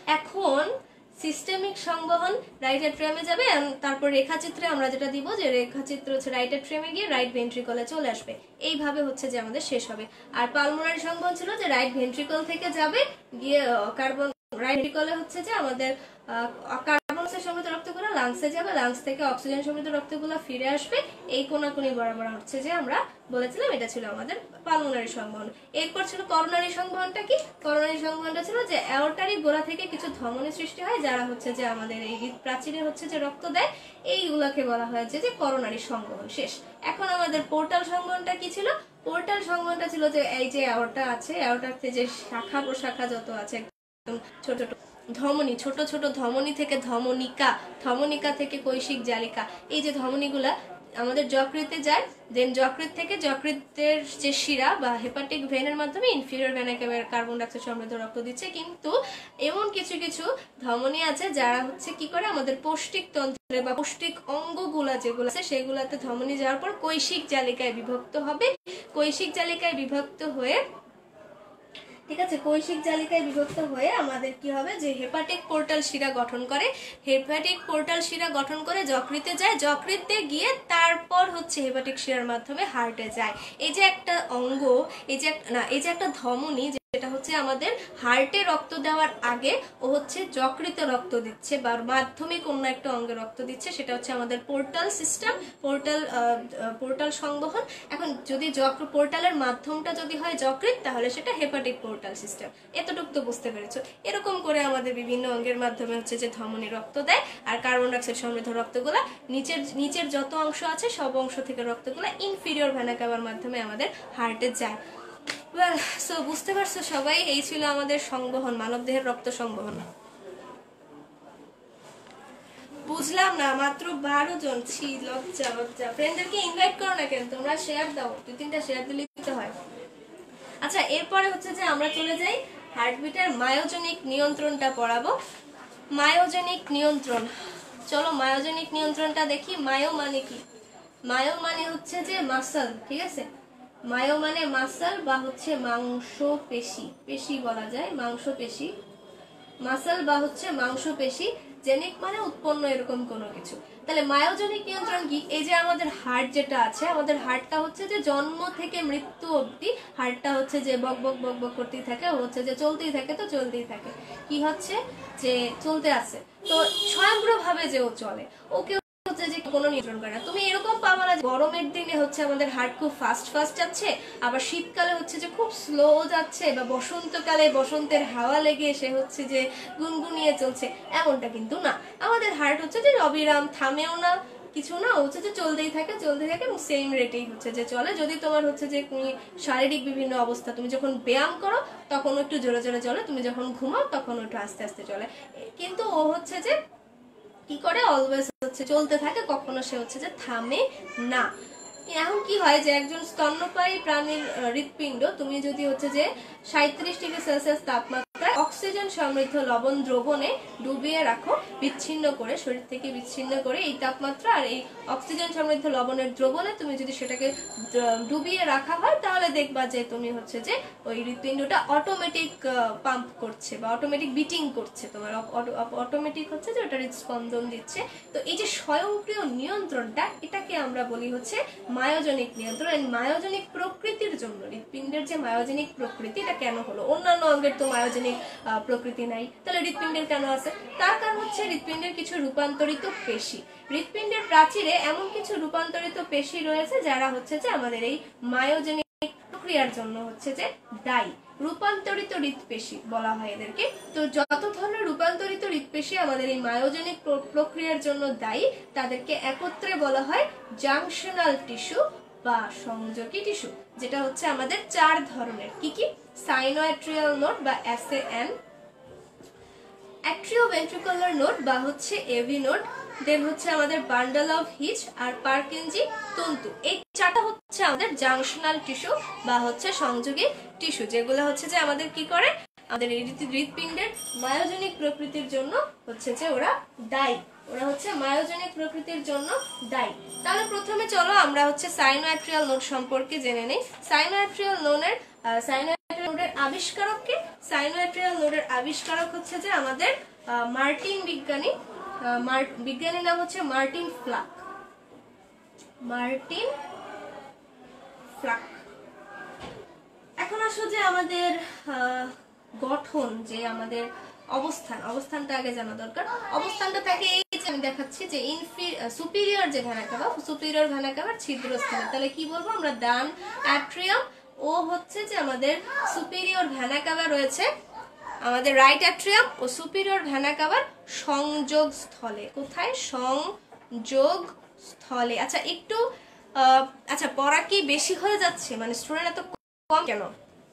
এখন সিস্টেমিক সংবহন রাইট অ্যাট্রিয়ামে যাবে, তারপর রেখাচিত্রে আমরা যেটা দিব, যে রেখাচিত্র হচ্ছে রাইট অ্যাট্রিয়ামে গিয়ে রাইট ভেন্ট্রিকলে চলে আসবে, এইভাবে হচ্ছে যে আমাদের শেষ হবে। আর পালমোনারি সংবহন ছিল যে রাইট ভেন্ট্রিকল থেকে যাবে গিয়ে কার্বন রাইট ভেন্ট্রিকলে হচ্ছে যে আমাদের কার্বন সমৃদ্ধ রক্তগুলো লাংসে যাবে, লাংস থেকে অক্সিজেন সমৃদ্ধ রক্তগুলো ফিরে আসবে, এই কোনাকুনি বরাবর হচ্ছে যে আমরা বলেছিলাম এটা ছিল আমাদের পালমোনারি সংবহন। এরপর ছিল করোনারি সংবহনটা। কি করোনারি সংবহনটা ছিল যে অ্যাওর্টারি গোড়া থেকে কিছু ধমনী সৃষ্টি হয়, যারা হচ্ছে যে আমাদের এই প্রাচীরে হচ্ছে যে রক্ত দেয়, এইগুলাকে বলা হয় যে যে করোনারি সংবহন। শেষ। এখন আমাদের পোর্টাল সংবহনটা কি ছিল? পোর্টাল সংবহনটা ছিল যে এই যে অ্যাওর্টা আছে, অ্যাওর্টাতে যে শাখা প্রশাখা যত আছে, ছোট ছোট ধমনী, ছোট ছোট ধমনী থেকে ধমনিকা, ধমনিকা থেকে কৈশিক জালিকা, এই যে ধমনীগুলা আমাদের যকৃতে যায়, দেন যকৃত থেকে যকৃতের যে শিরা বা হেপাটিক ভেনের মাধ্যমে ইনফিরিয়র ভেনে কার্বন ডাইঅক্সাইড সমৃদ্ধ রক্ত দিচ্ছে। কিন্তু এমন কিছু কিছু ধমনী আছে যারা হচ্ছে কি করে, আমাদের পৌষ্টিক তন্ত্রে বা পৌষ্টিক অঙ্গগুলা যেগুলো আছে সেগুলাতে ধমনী যাওয়ার পর কৈশিক জালিকায় বিভক্ত হবে। কৈশিক জালিকায় বিভক্ত হয়ে ঠিক আছে, কৈশিক জালিকায় বিভক্ত হয়ে আমাদের কি হবে, যে হেপাটিক পোর্টাল শিরা গঠন করে। হেপাটিক পোর্টাল শিরা গঠন করে যকৃতে যায়, যকৃতে গিয়ে তারপর হচ্ছে হেপাটিক শিরার মাধ্যমে হার্টে যায়। এই যে একটা অঙ্গ, এই যে না এই যে একটা ধমনী, যেটা হচ্ছে আমাদের হার্টে রক্ত দেওয়ার আগে ও হচ্ছে যকৃতে রক্ত দিচ্ছে বা মাধ্যমিক অন্য একটা অঙ্গে রক্ত দিচ্ছে, সেটা হচ্ছে আমাদের পোর্টাল সিস্টেম, পোর্টাল পোর্টাল সংবহন। এখন যদি যকৃ পোর্টালের মাধ্যমটা যদি হয় যকৃত, তাহলে সেটা হেপাটিক পোর্টাল সিস্টেম। এতটুকু তো বুঝতে পেরেছো। এরকম করে আমাদের বিভিন্ন অঙ্গের মাধ্যমে হচ্ছে যে ধমনী রক্ত দেয়, আর কার্বন ডাইঅক্সাইড সমৃদ্ধ রক্তগুলা নিচের নিচের যত অংশ আছে সব অংশ থেকে রক্তগুলা ইনফিরিয়র ভেনা কাভার মাধ্যমে আমাদের হার্টে যায়। সো বুঝতে পারছো সবাই, এই ছিল আমাদের সংবহন, মানব দেহের রক্ত সংবহন। বুঝলাম না, মাত্র বারো জন। ছি, লজ্জা লজ্জা। ফ্রেন্ডদেরকে ইনভাইট করো না কেন? তোমরা শেয়ার দাও, দুই তিনটা শেয়ার দিলে দিতে হয়। আচ্ছা, এরপরে হচ্ছে যে আমরা চলে যাই হার্টবিটের মায়োজেনিক নিয়ন্ত্রণটা পড়াবো। মায়োজেনিক নিয়ন্ত্রণ, চলো মায়োজেনিক নিয়ন্ত্রণটা দেখি। মায়ো মানে কি? মায়ো মানে হচ্ছে যে মাসল, ঠিক আছে। মায়ো মানে মাসল বা হচ্ছে মাংস পেশি, পেশি বলা যায়, মাংস পেশি, মাসল বা হচ্ছে মাংস পেশি। জেনিক মানে উৎপন্ন, এরকম কোনো কিছু। তাহলে মায়োজেনিক নিয়ন্ত্রণ কি? এই যে আমাদের হার্ট যেটা আছে, আমাদের হার্টটা হচ্ছে যে জন্ম থেকে মৃত্যু অবধি হার্টটা হচ্ছে যে বক বক বক বক করতেই থাকে, হচ্ছে যে চলতেই থাকে, তো চলতেই থাকে। কি হচ্ছে যে চলতে আছে, তো স্বয়ংক্রিয়ভাবে যে ও চলে, ওকে হচ্ছে যে কোনো নিয়ন্ত্রণ করে না। তুমি এরকম পাবা না গরমের দিনে হচ্ছে আমাদের হার্ট খুব ফাস্ট ফাস্ট যাচ্ছে, আবার শীতকালে হচ্ছে যে খুব স্লো যাচ্ছে, বা বসন্তকালে বসন্তের হাওয়া লেগে সে হচ্ছে যে গুনগুনিয়ে চলছে, এমনটা কিন্তু না। আমাদের হার্ট হচ্ছে যে অবিরাম, থামেও না, কিছু না, হচ্ছে যে চলতেই থাকে চলতে থাকে এবং সেম রেটেই হচ্ছে যে চলে। যদি তোমার হচ্ছে যে তুমি শারীরিক বিভিন্ন অবস্থা, তুমি যখন ব্যায়াম করো তখন একটু জোরে জোরে চলে, তুমি যখন ঘুমাও তখন একটু আস্তে আস্তে চলে, কিন্তু ও হচ্ছে যে কি করে, অলওয়েজ হচ্ছে চলতে থাকে, কখনো সে হচ্ছে যে থামে না। এখন কি হয় যে একজন স্তন্যপায়ী প্রাণীর হৃৎপিণ্ড তুমি যদি হচ্ছে যে সাঁইত্রিশ ডিগ্রি সেলসিয়াস তাপমাত্রা তাপমাত্রায় অক্সিজেন সমৃদ্ধ লবণ দ্রবণে ডুবিয়ে রাখো, বিচ্ছিন্ন করে, শরীর থেকে বিচ্ছিন্ন করে। এই তাপমাত্রা আর এই অক্সিজেন সমৃদ্ধ লবণের দ্রবণে তুমি যদি সেটাকে ডুবিয়ে রাখা হয় তাহলে দেখবা যে তুমি হচ্ছে যে ওই হৃৎপিণ্ডটা অটোমেটিক পাম্প করছে বা অটোমেটিক বিটিং করছে, তোমার অটোমেটিক হচ্ছে যে ওটা হৃদস্পন্দন দিচ্ছে। তো এই যে স্বয়ংক্রিয় নিয়ন্ত্রণটা, এটাকে আমরা বলি হচ্ছে মায়োজনিক নিয়ন্ত্রণ। মায়োজনিক প্রকৃতির জন্য হৃৎপিণ্ডের যে মায়োজনিক প্রকৃতি, এটা কেন হলো? অন্যান্য অঙ্গের তো মায়োজনিক প্রকৃতি নাই, তাহলে হৃৎপিণ্ডের কেন আছে? তার কারণ হচ্ছে হৃৎপিণ্ডের কিছু রূপান্তরিত পেশি, হৃৎপিণ্ডের প্রাচীরে এমন কিছু রূপান্তরিত পেশি রয়েছে যারা হচ্ছে যে আমাদের এই মায়োজনিক প্রক্রিয়ার জন্য হচ্ছে যে দায়ী। রূপান্তরিত হৃৎপেশি বলা হয় এদেরকে। তো যত ধরনের রূপান্তরিত হৃৎপেশি আমাদের এই মায়োজনিক প্রক্রিয়ার জন্য দায়ী, তাদেরকে একত্রে বলা হয় জাংশনাল টিস্যু বা সংযোগী টিস্যু, যেটা হচ্ছে আমাদের চার ধরনের। কি কি? সাইনোঅ্যাট্রিয়াল নোড বা এসএএন, অ্যাট্রিওভেন্ট্রিকুলার নোড বা হচ্ছে এভি নোড, দেন হচ্ছে আমাদের বান্ডল অফ হিচ আর পারকিনজি তন্তু। এই চারটা হচ্ছে আমাদের জাংশনাল টিস্যু বা হচ্ছে সংযোগী টিস্যু, যেগুলো হচ্ছে যে আমাদের কি করে, আমাদের হৃৎপিণ্ডের মায়োজনিক প্রকৃতির জন্য হচ্ছে যে ওরা দায়ী, ওরা হচ্ছে মায়োজনিক প্রকৃতির জন্য দায়ী। তাহলে প্রথমে চলো আমরা হচ্ছে সাইনোঅ্যাট্রিয়াল নোড সম্পর্কে জেনে নেই। সাইনোঅ্যাট্রিয়াল নোডের সাইনোঅ্যাট্রিয়াল নোডের আবিষ্কারক কে? সাইনোঅ্যাট্রিয়াল নোডের আবিষ্কারক হচ্ছে যে আমাদের মার্টিন বিজ্ঞানী, বিজ্ঞানীর নাম হচ্ছে মার্টিন ফ্লাক। Martin flock. এখন আসো যে আমাদের গঠন, যে আমাদের অবস্থান, অবস্থানটা আগে জানা দরকার। অবস্থানটা থাকে এই যে আমি দেখাচ্ছি যে সুপিরিয়র যে ভেনা কাভা, সুপিরিয়র ভেনা কাভার ছিদ্রস্থানে। তাহলে কি বলবো আমরা? ডান অ্যাট্রিয়াম ও হচ্ছে যে আমাদের সুপিরিয়র ভেনা কাভা রয়েছে আমাদের রাইট অ্যাট্রিয়াম ও সুপিরিয়র ভেনা কাভার সংযোগ স্থলে। কোথায়? সংযোগ স্থলে। আচ্ছা একটু আচ্ছা পড়া কি বেশি হয়ে যাচ্ছে? মানে স্টুডেন্ট এত কম কেন?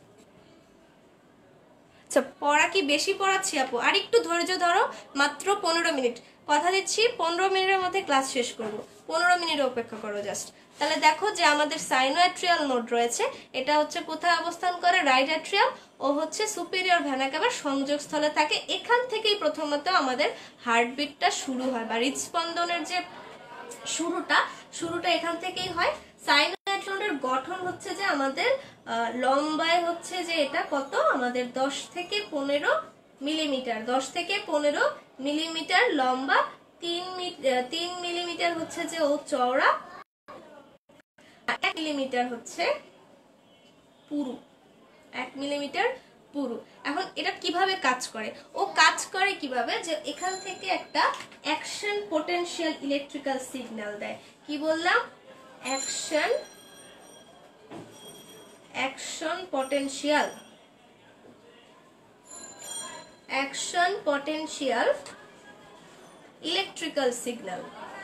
আচ্ছা পড়া কি বেশি পড়াচ্ছি আপু? আর একটু ধৈর্য ধরো, মাত্র পনেরো মিনিট কথা দিচ্ছি, পনেরো মিনিটের মধ্যে ক্লাস শেষ করব। পনেরো মিনিট অপেক্ষা করো জাস্ট। তাহলে দেখো যে আমাদের সাইনোঅ্যাট্রিয়াল নোড রয়েছে, এটা হচ্ছে কোথায় অবস্থান করে? রাইট অ্যাট্রিয়াম ও হচ্ছে সুপিরিয়র ভেনা কাভার সংযোগস্থলে থাকে। এখান থেকেই প্রথমত আমাদের হার্টবিটটা শুরু হয় বা হৃদস্পন্দনের যে শুরুটা শুরুটা এখান থেকেই হয়। সাইনোঅ্যাট্রিয়াল গঠন হচ্ছে যে আমাদের লম্বায় হচ্ছে যে এটা কত আমাদের দশ থেকে পনেরো মিলিমিটার, দশ থেকে পনেরো মিলিমিটার লম্বা, তিন তিন মিলিমিটার হচ্ছে যে ও চওড়া, এক মিলিমিটার হচ্ছে পুরু, এক মিলিমিটার পুরু। এখন এটা কিভাবে কাজ করে? ও কাজ করে কিভাবে, যে এখান থেকে একটা অ্যাকশন পোটেনশিয়াল ইলেকট্রিক্যাল সিগন্যাল দেয়। কি বললাম? Action action potential action potential electrical signal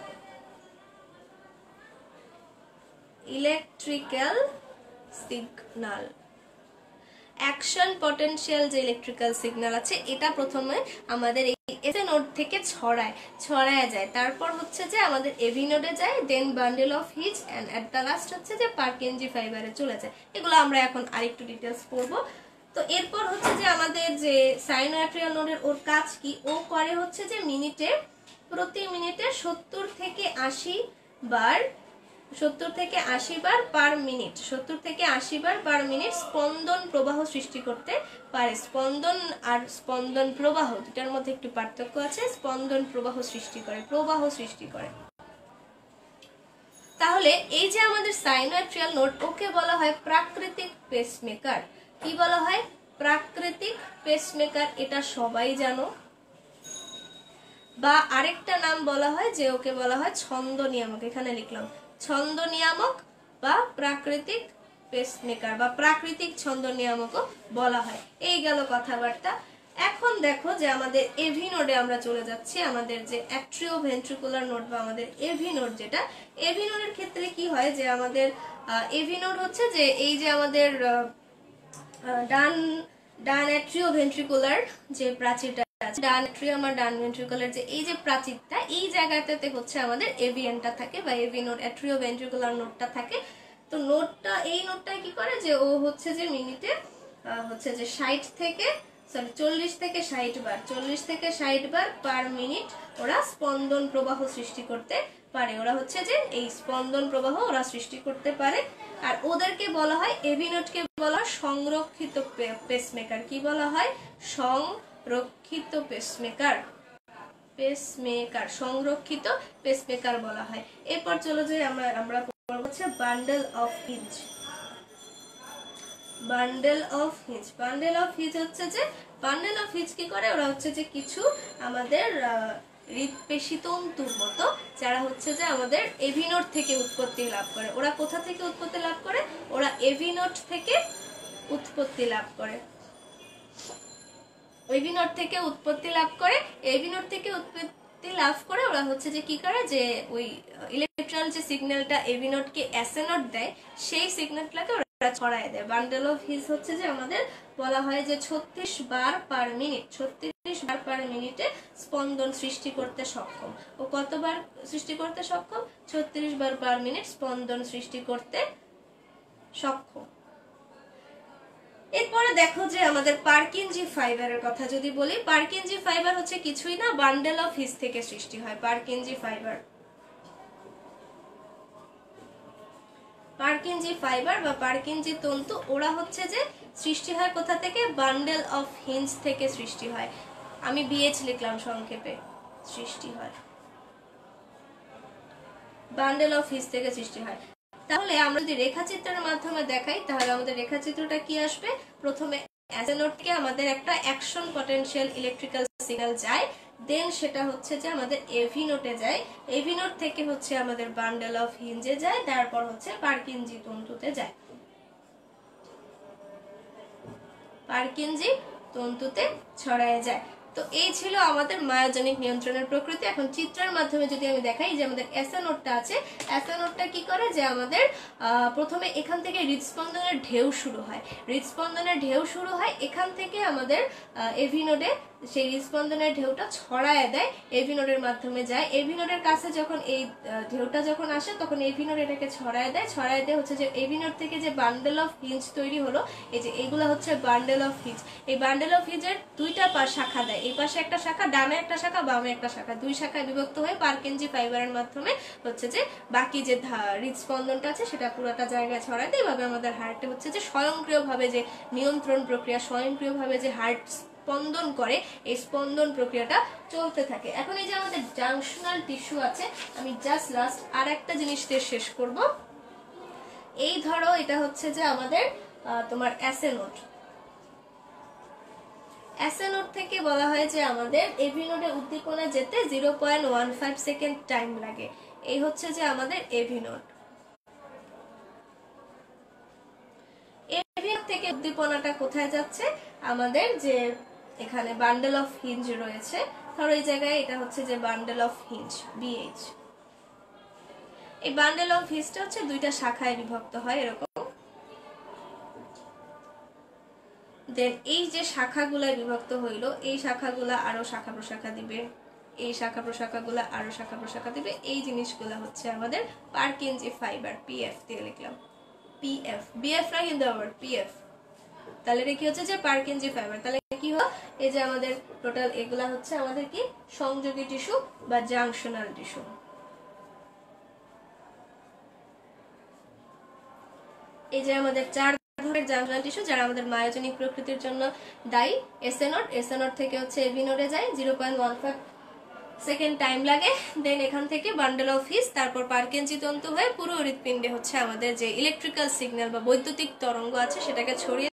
electrical signal action potential যে ইলেকট্রিক্যাল সিগন্যাল আছে, এটা প্রথমে আমাদের এই এসএ নোড থেকে ছড়ায় ছড়ায় যায়, তারপর হচ্ছে যে আমাদের এভি নোডে যায়, then bundle of His and at the last হচ্ছে যে পারকিনজি ফাইবারে চলে যায়। এগুলো আমরা এখন আরেকটু ডিটেলস পড়বো। তো এরপর হচ্ছে যে আমাদের যে সাইনোঅ্যাট্রিয়াল নোডের ওর কাজ কি? ও করে হচ্ছে যে মিনিটে প্রতি মিনিটে সত্তর থেকে আশি বার সত্তর থেকে আশি বার পার মিনিট সত্তর থেকে আশি বার পার মিনিট স্পন্দন প্রবাহ সৃষ্টি করতে পারে। স্পন্দন আর স্পন্দন প্রবাহ দুটার মধ্যে একটু পার্থক্য আছে। স্পন্দন প্রবাহ সৃষ্টি করে, প্রবাহ সৃষ্টি করে। তাহলে এই যে আমাদের সাইনোঅ্যাট্রিয়াল নোড, ওকে বলা হয় প্রাকৃতিক পেসমেকার। কি বলা হয়? প্রাকৃতিক পেসমেকার। এটা সবাই জানো। বা আরেকটা নাম বলা হয় যে ওকে বলা হয় ছন্দ নিয়ামক। এখানে লিখলাম ছন্দ নিয়ামক বা প্রাকৃতিক পেসমেকার বা প্রাকৃতিক ছন্দ নিয়ামকও বলা হয়। এই গেল কথাবার্তা। এখন দেখো যে আমাদের এভি নোডে আমরা চলে যাচ্ছি। আমাদের যে অ্যাট্রিওভেন্ট্রিকুলার নোড বা আমাদের এভি নোড, যেটা এভি নোডের ক্ষেত্রে কি হয় যে আমাদের এভি নোড হচ্ছে যে এই যে আমাদের ডান ডান অ্যাট্রিওভেন্ট্রিকুলার যে প্রাচীরটা আছে, ডান অ্যাট্রিয়াম আর ডান ভেন্ট্রিকুলার যে এই যে প্রাচীরটা, এই জায়গাটাতে হচ্ছে আমাদের এভিএনটা থাকে বা এভি নোড অ্যাট্রিওভেন্ট্রিকুলার নোডটা থাকে। তো নোডটা এই নোডটা কি করে যে ও হচ্ছে যে মিনিটে হচ্ছে যে ষাট থেকে সরি চল্লিশ থেকে ষাট বার চল্লিশ থেকে ষাট বার পার মিনিট ওরা স্পন্দন প্রবাহ সৃষ্টি করতে পারে। ওরা হচ্ছে যে এই স্পন্দন প্রবাহ ওরা সৃষ্টি করতে পারে। আর ওদেরকে বলা হয়, এভি নোডকে বলা হয় সংরক্ষিত পেসমেকার। কি বলা হয়? সংরক্ষিত পেসমেকার। পেসমেকার সংরক্ষিত পেসমেকার বলা হয়। এরপর চলো যে আমরা আমরা পড়ব হচ্ছে bundle of His. Bundle of His bundle of His হচ্ছে যে বান্ডেল অফ হিঞ্জ কি করে? ওরা হচ্ছে যে কিছু আমাদের হৃদপেশী তন্তুর মতো, যারা হচ্ছে যে আমাদের এভি নোড থেকে উৎপত্তি লাভ করে। ওরা কোথা থেকে উৎপত্তি লাভ করে? ওরা এভি নোড থেকে উৎপত্তি লাভ করে। এভি নোড থেকে উৎপত্তি লাভ করে এভি নোড থেকে উৎপত্তি লাভ করে ওরা হচ্ছে যে কি করে, যে ওই ইলেকট্রিক্যাল যে সিগন্যালটা এভি নোডকে এসএ নোড দেয়, সেই সিগন্যালটাকে ওরা ছড়ায় দেয়। বান্ডেল অফ হিজ হচ্ছে যে আমাদের বলা হয় যে ছত্রিশ বার পার মিনিট ছত্রিশ বার পার মিনিটে স্পন্দন সৃষ্টি করতে সক্ষম। ও কতবার সৃষ্টি করতে সক্ষম? ছত্রিশ বার পার মিনিট স্পন্দন সৃষ্টি করতে সক্ষম। এরপরে দেখো যে আমাদের পার্কিনজি ফাইবারের কথা যদি বলি, পার্কিনজি ফাইবার হচ্ছে কিছুই না, বান্ডেল অফ হিজ থেকে সৃষ্টি হয় পার্কিনজি ফাইবার। পার্কিনজি ফাইবার বা পার্কিনজি তন্তু ওরা হচ্ছে যে সৃষ্টি হয় কোথা থেকে? বান্ডেল অফ হিঞ্জ থেকে সৃষ্টি হয়। আমি বিএইচ লিখলাম সংক্ষেপে, সৃষ্টি হয় বান্ডেল অফ হিঞ্জ থেকে সৃষ্টি হয়। তাহলে আমরা যদি রেখাচিত্রের মাধ্যমে দেখাই, তাহলে আমাদের রেখাচিত্রটা কি আসবে? প্রথমে এসএ নোড থেকে আমাদের একটা অ্যাকশন পটেনশিয়াল ইলেকট্রিক্যাল সিগন্যাল যায়, দেন সেটা হচ্ছে যে আমাদের এভি নোডে যায়, এভি নোড থেকে হচ্ছে আমাদের বান্ডেল অফ হিঞ্জে যায়, তারপর হচ্ছে পার্কিনজি তন্তুতে যায়, পার্কিনজি তন্তুতে ছড়ায় যায়। তো এই ছিল আমাদের মায়োজনিক নিয়ন্ত্রণের প্রকৃতি। এখন চিত্রের মাধ্যমে যদি আমি দেখাই, যে আমাদের এসএ নোডটা আছে, এসএ নোডটা কি করে, যে আমাদের প্রথমে এখান থেকে হৃদস্পন্দনের ঢেউ শুরু হয়, হৃদস্পন্দনের ঢেউ শুরু হয় এখান থেকে আমাদের এভি নোডে সেই হৃদস্পন্দনের ঢেউটা ছড়ায় দেয়, এভি নোডের মাধ্যমে যায়। এভি নোডের কাছে যখন এই ঢেউটা যখন আসে, তখন এভি নোড এটাকে ছড়ায় দেয়, ছড়ায় দেয় হচ্ছে যে এভি নোড থেকে যে বান্ডেল অফ হিঞ্জ তৈরি হলো, এই যে এগুলো হচ্ছে বান্ডেল অফ হিঞ্জ। এই বান্ডেল অফ হিঞ্জের দুইটা পা শাখা দেয়, এই পাশে একটা শাখা, ডানে একটা শাখা, বামে একটা শাখা, দুই শাখায় বিভক্ত হয়ে পার্কিনজি ফাইবারের মাধ্যমে হচ্ছে যে বাকি যে হৃদস্পন্দনটা আছে সেটা পুরোটা জায়গায় ছড়ায় দেয়। এভাবে আমাদের হার্টে হচ্ছে যে স্বয়ংক্রিয়ভাবে যে নিয়ন্ত্রণ প্রক্রিয়া, স্বয়ংক্রিয়ভাবে যে হার্ট স্পন্দন করে, এই স্পন্দন প্রক্রিয়াটা চলতে থাকে। এখন এই যে আমাদের জাংশনাল টিস্যু আছে, আমি জাস্ট লাস্ট আর একটা জিনিস দিয়ে শেষ করব। এই ধরো এটা হচ্ছে যে আমাদের তোমার এসএ নোড, এসএ নোড থেকে বলা হয় যে আমাদের এভি নোডে উদ্দীপনা যেতে zero point one five second time লাগে। এই হচ্ছে যে আমাদের এভি নোড। এভি নোড থেকে উদ্দীপনাটা কোথায় যাচ্ছে? আমাদের যে এখানে বান্ডেল অফ হিঞ্জ রয়েছে, ধরো এই জায়গায় এটা হচ্ছে যে বান্ডেল অফ হিঞ্জ বিএইচ। এই বান্ডেল অফ হিঞ্জটা হচ্ছে দুইটা শাখায় বিভক্ত হয় এরকম। দেন এই যে শাখাগুলায় বিভক্ত হইলো, এই শাখাগুলা আরো শাখা প্রশাখা দিবে, এই শাখা প্রশাখাগুলা আরো শাখা প্রশাখা দিবে। এই জিনিসগুলা হচ্ছে আমাদের পার্কিনজি ফাইবার, পিএফ দিয়ে লিখলাম, পিএফ, বিএফ না কিন্তু আবার পিএফ। তাহলে এটা কি হচ্ছে যে পার্কিনজি ফাইবার। তাহলে কি হয়, এই যে আমাদের টোটাল এগুলা হচ্ছে আমাদের কি সংযোগী টিস্যু বা জাংশনাল টিস্যু। এই যে আমাদের চার ধরনের জাংশনাল টিস্যু যারা আমাদের মায়োজনিক প্রকৃতির জন্য দায়ী। এসএ নোড, এসএ নোড থেকে হচ্ছে এভি নোডে যায়, zero point one five second time লাগে। দেন এখান থেকে বান্ডেল অফ হিঞ্জ, তারপর পার্কিনজি তন্তু হয়ে পুরো হৃৎপিণ্ডে হচ্ছে আমাদের যে ইলেকট্রিক্যাল সিগন্যাল বা বৈদ্যুতিক তরঙ্গ আছে সেটাকে ছড়িয়ে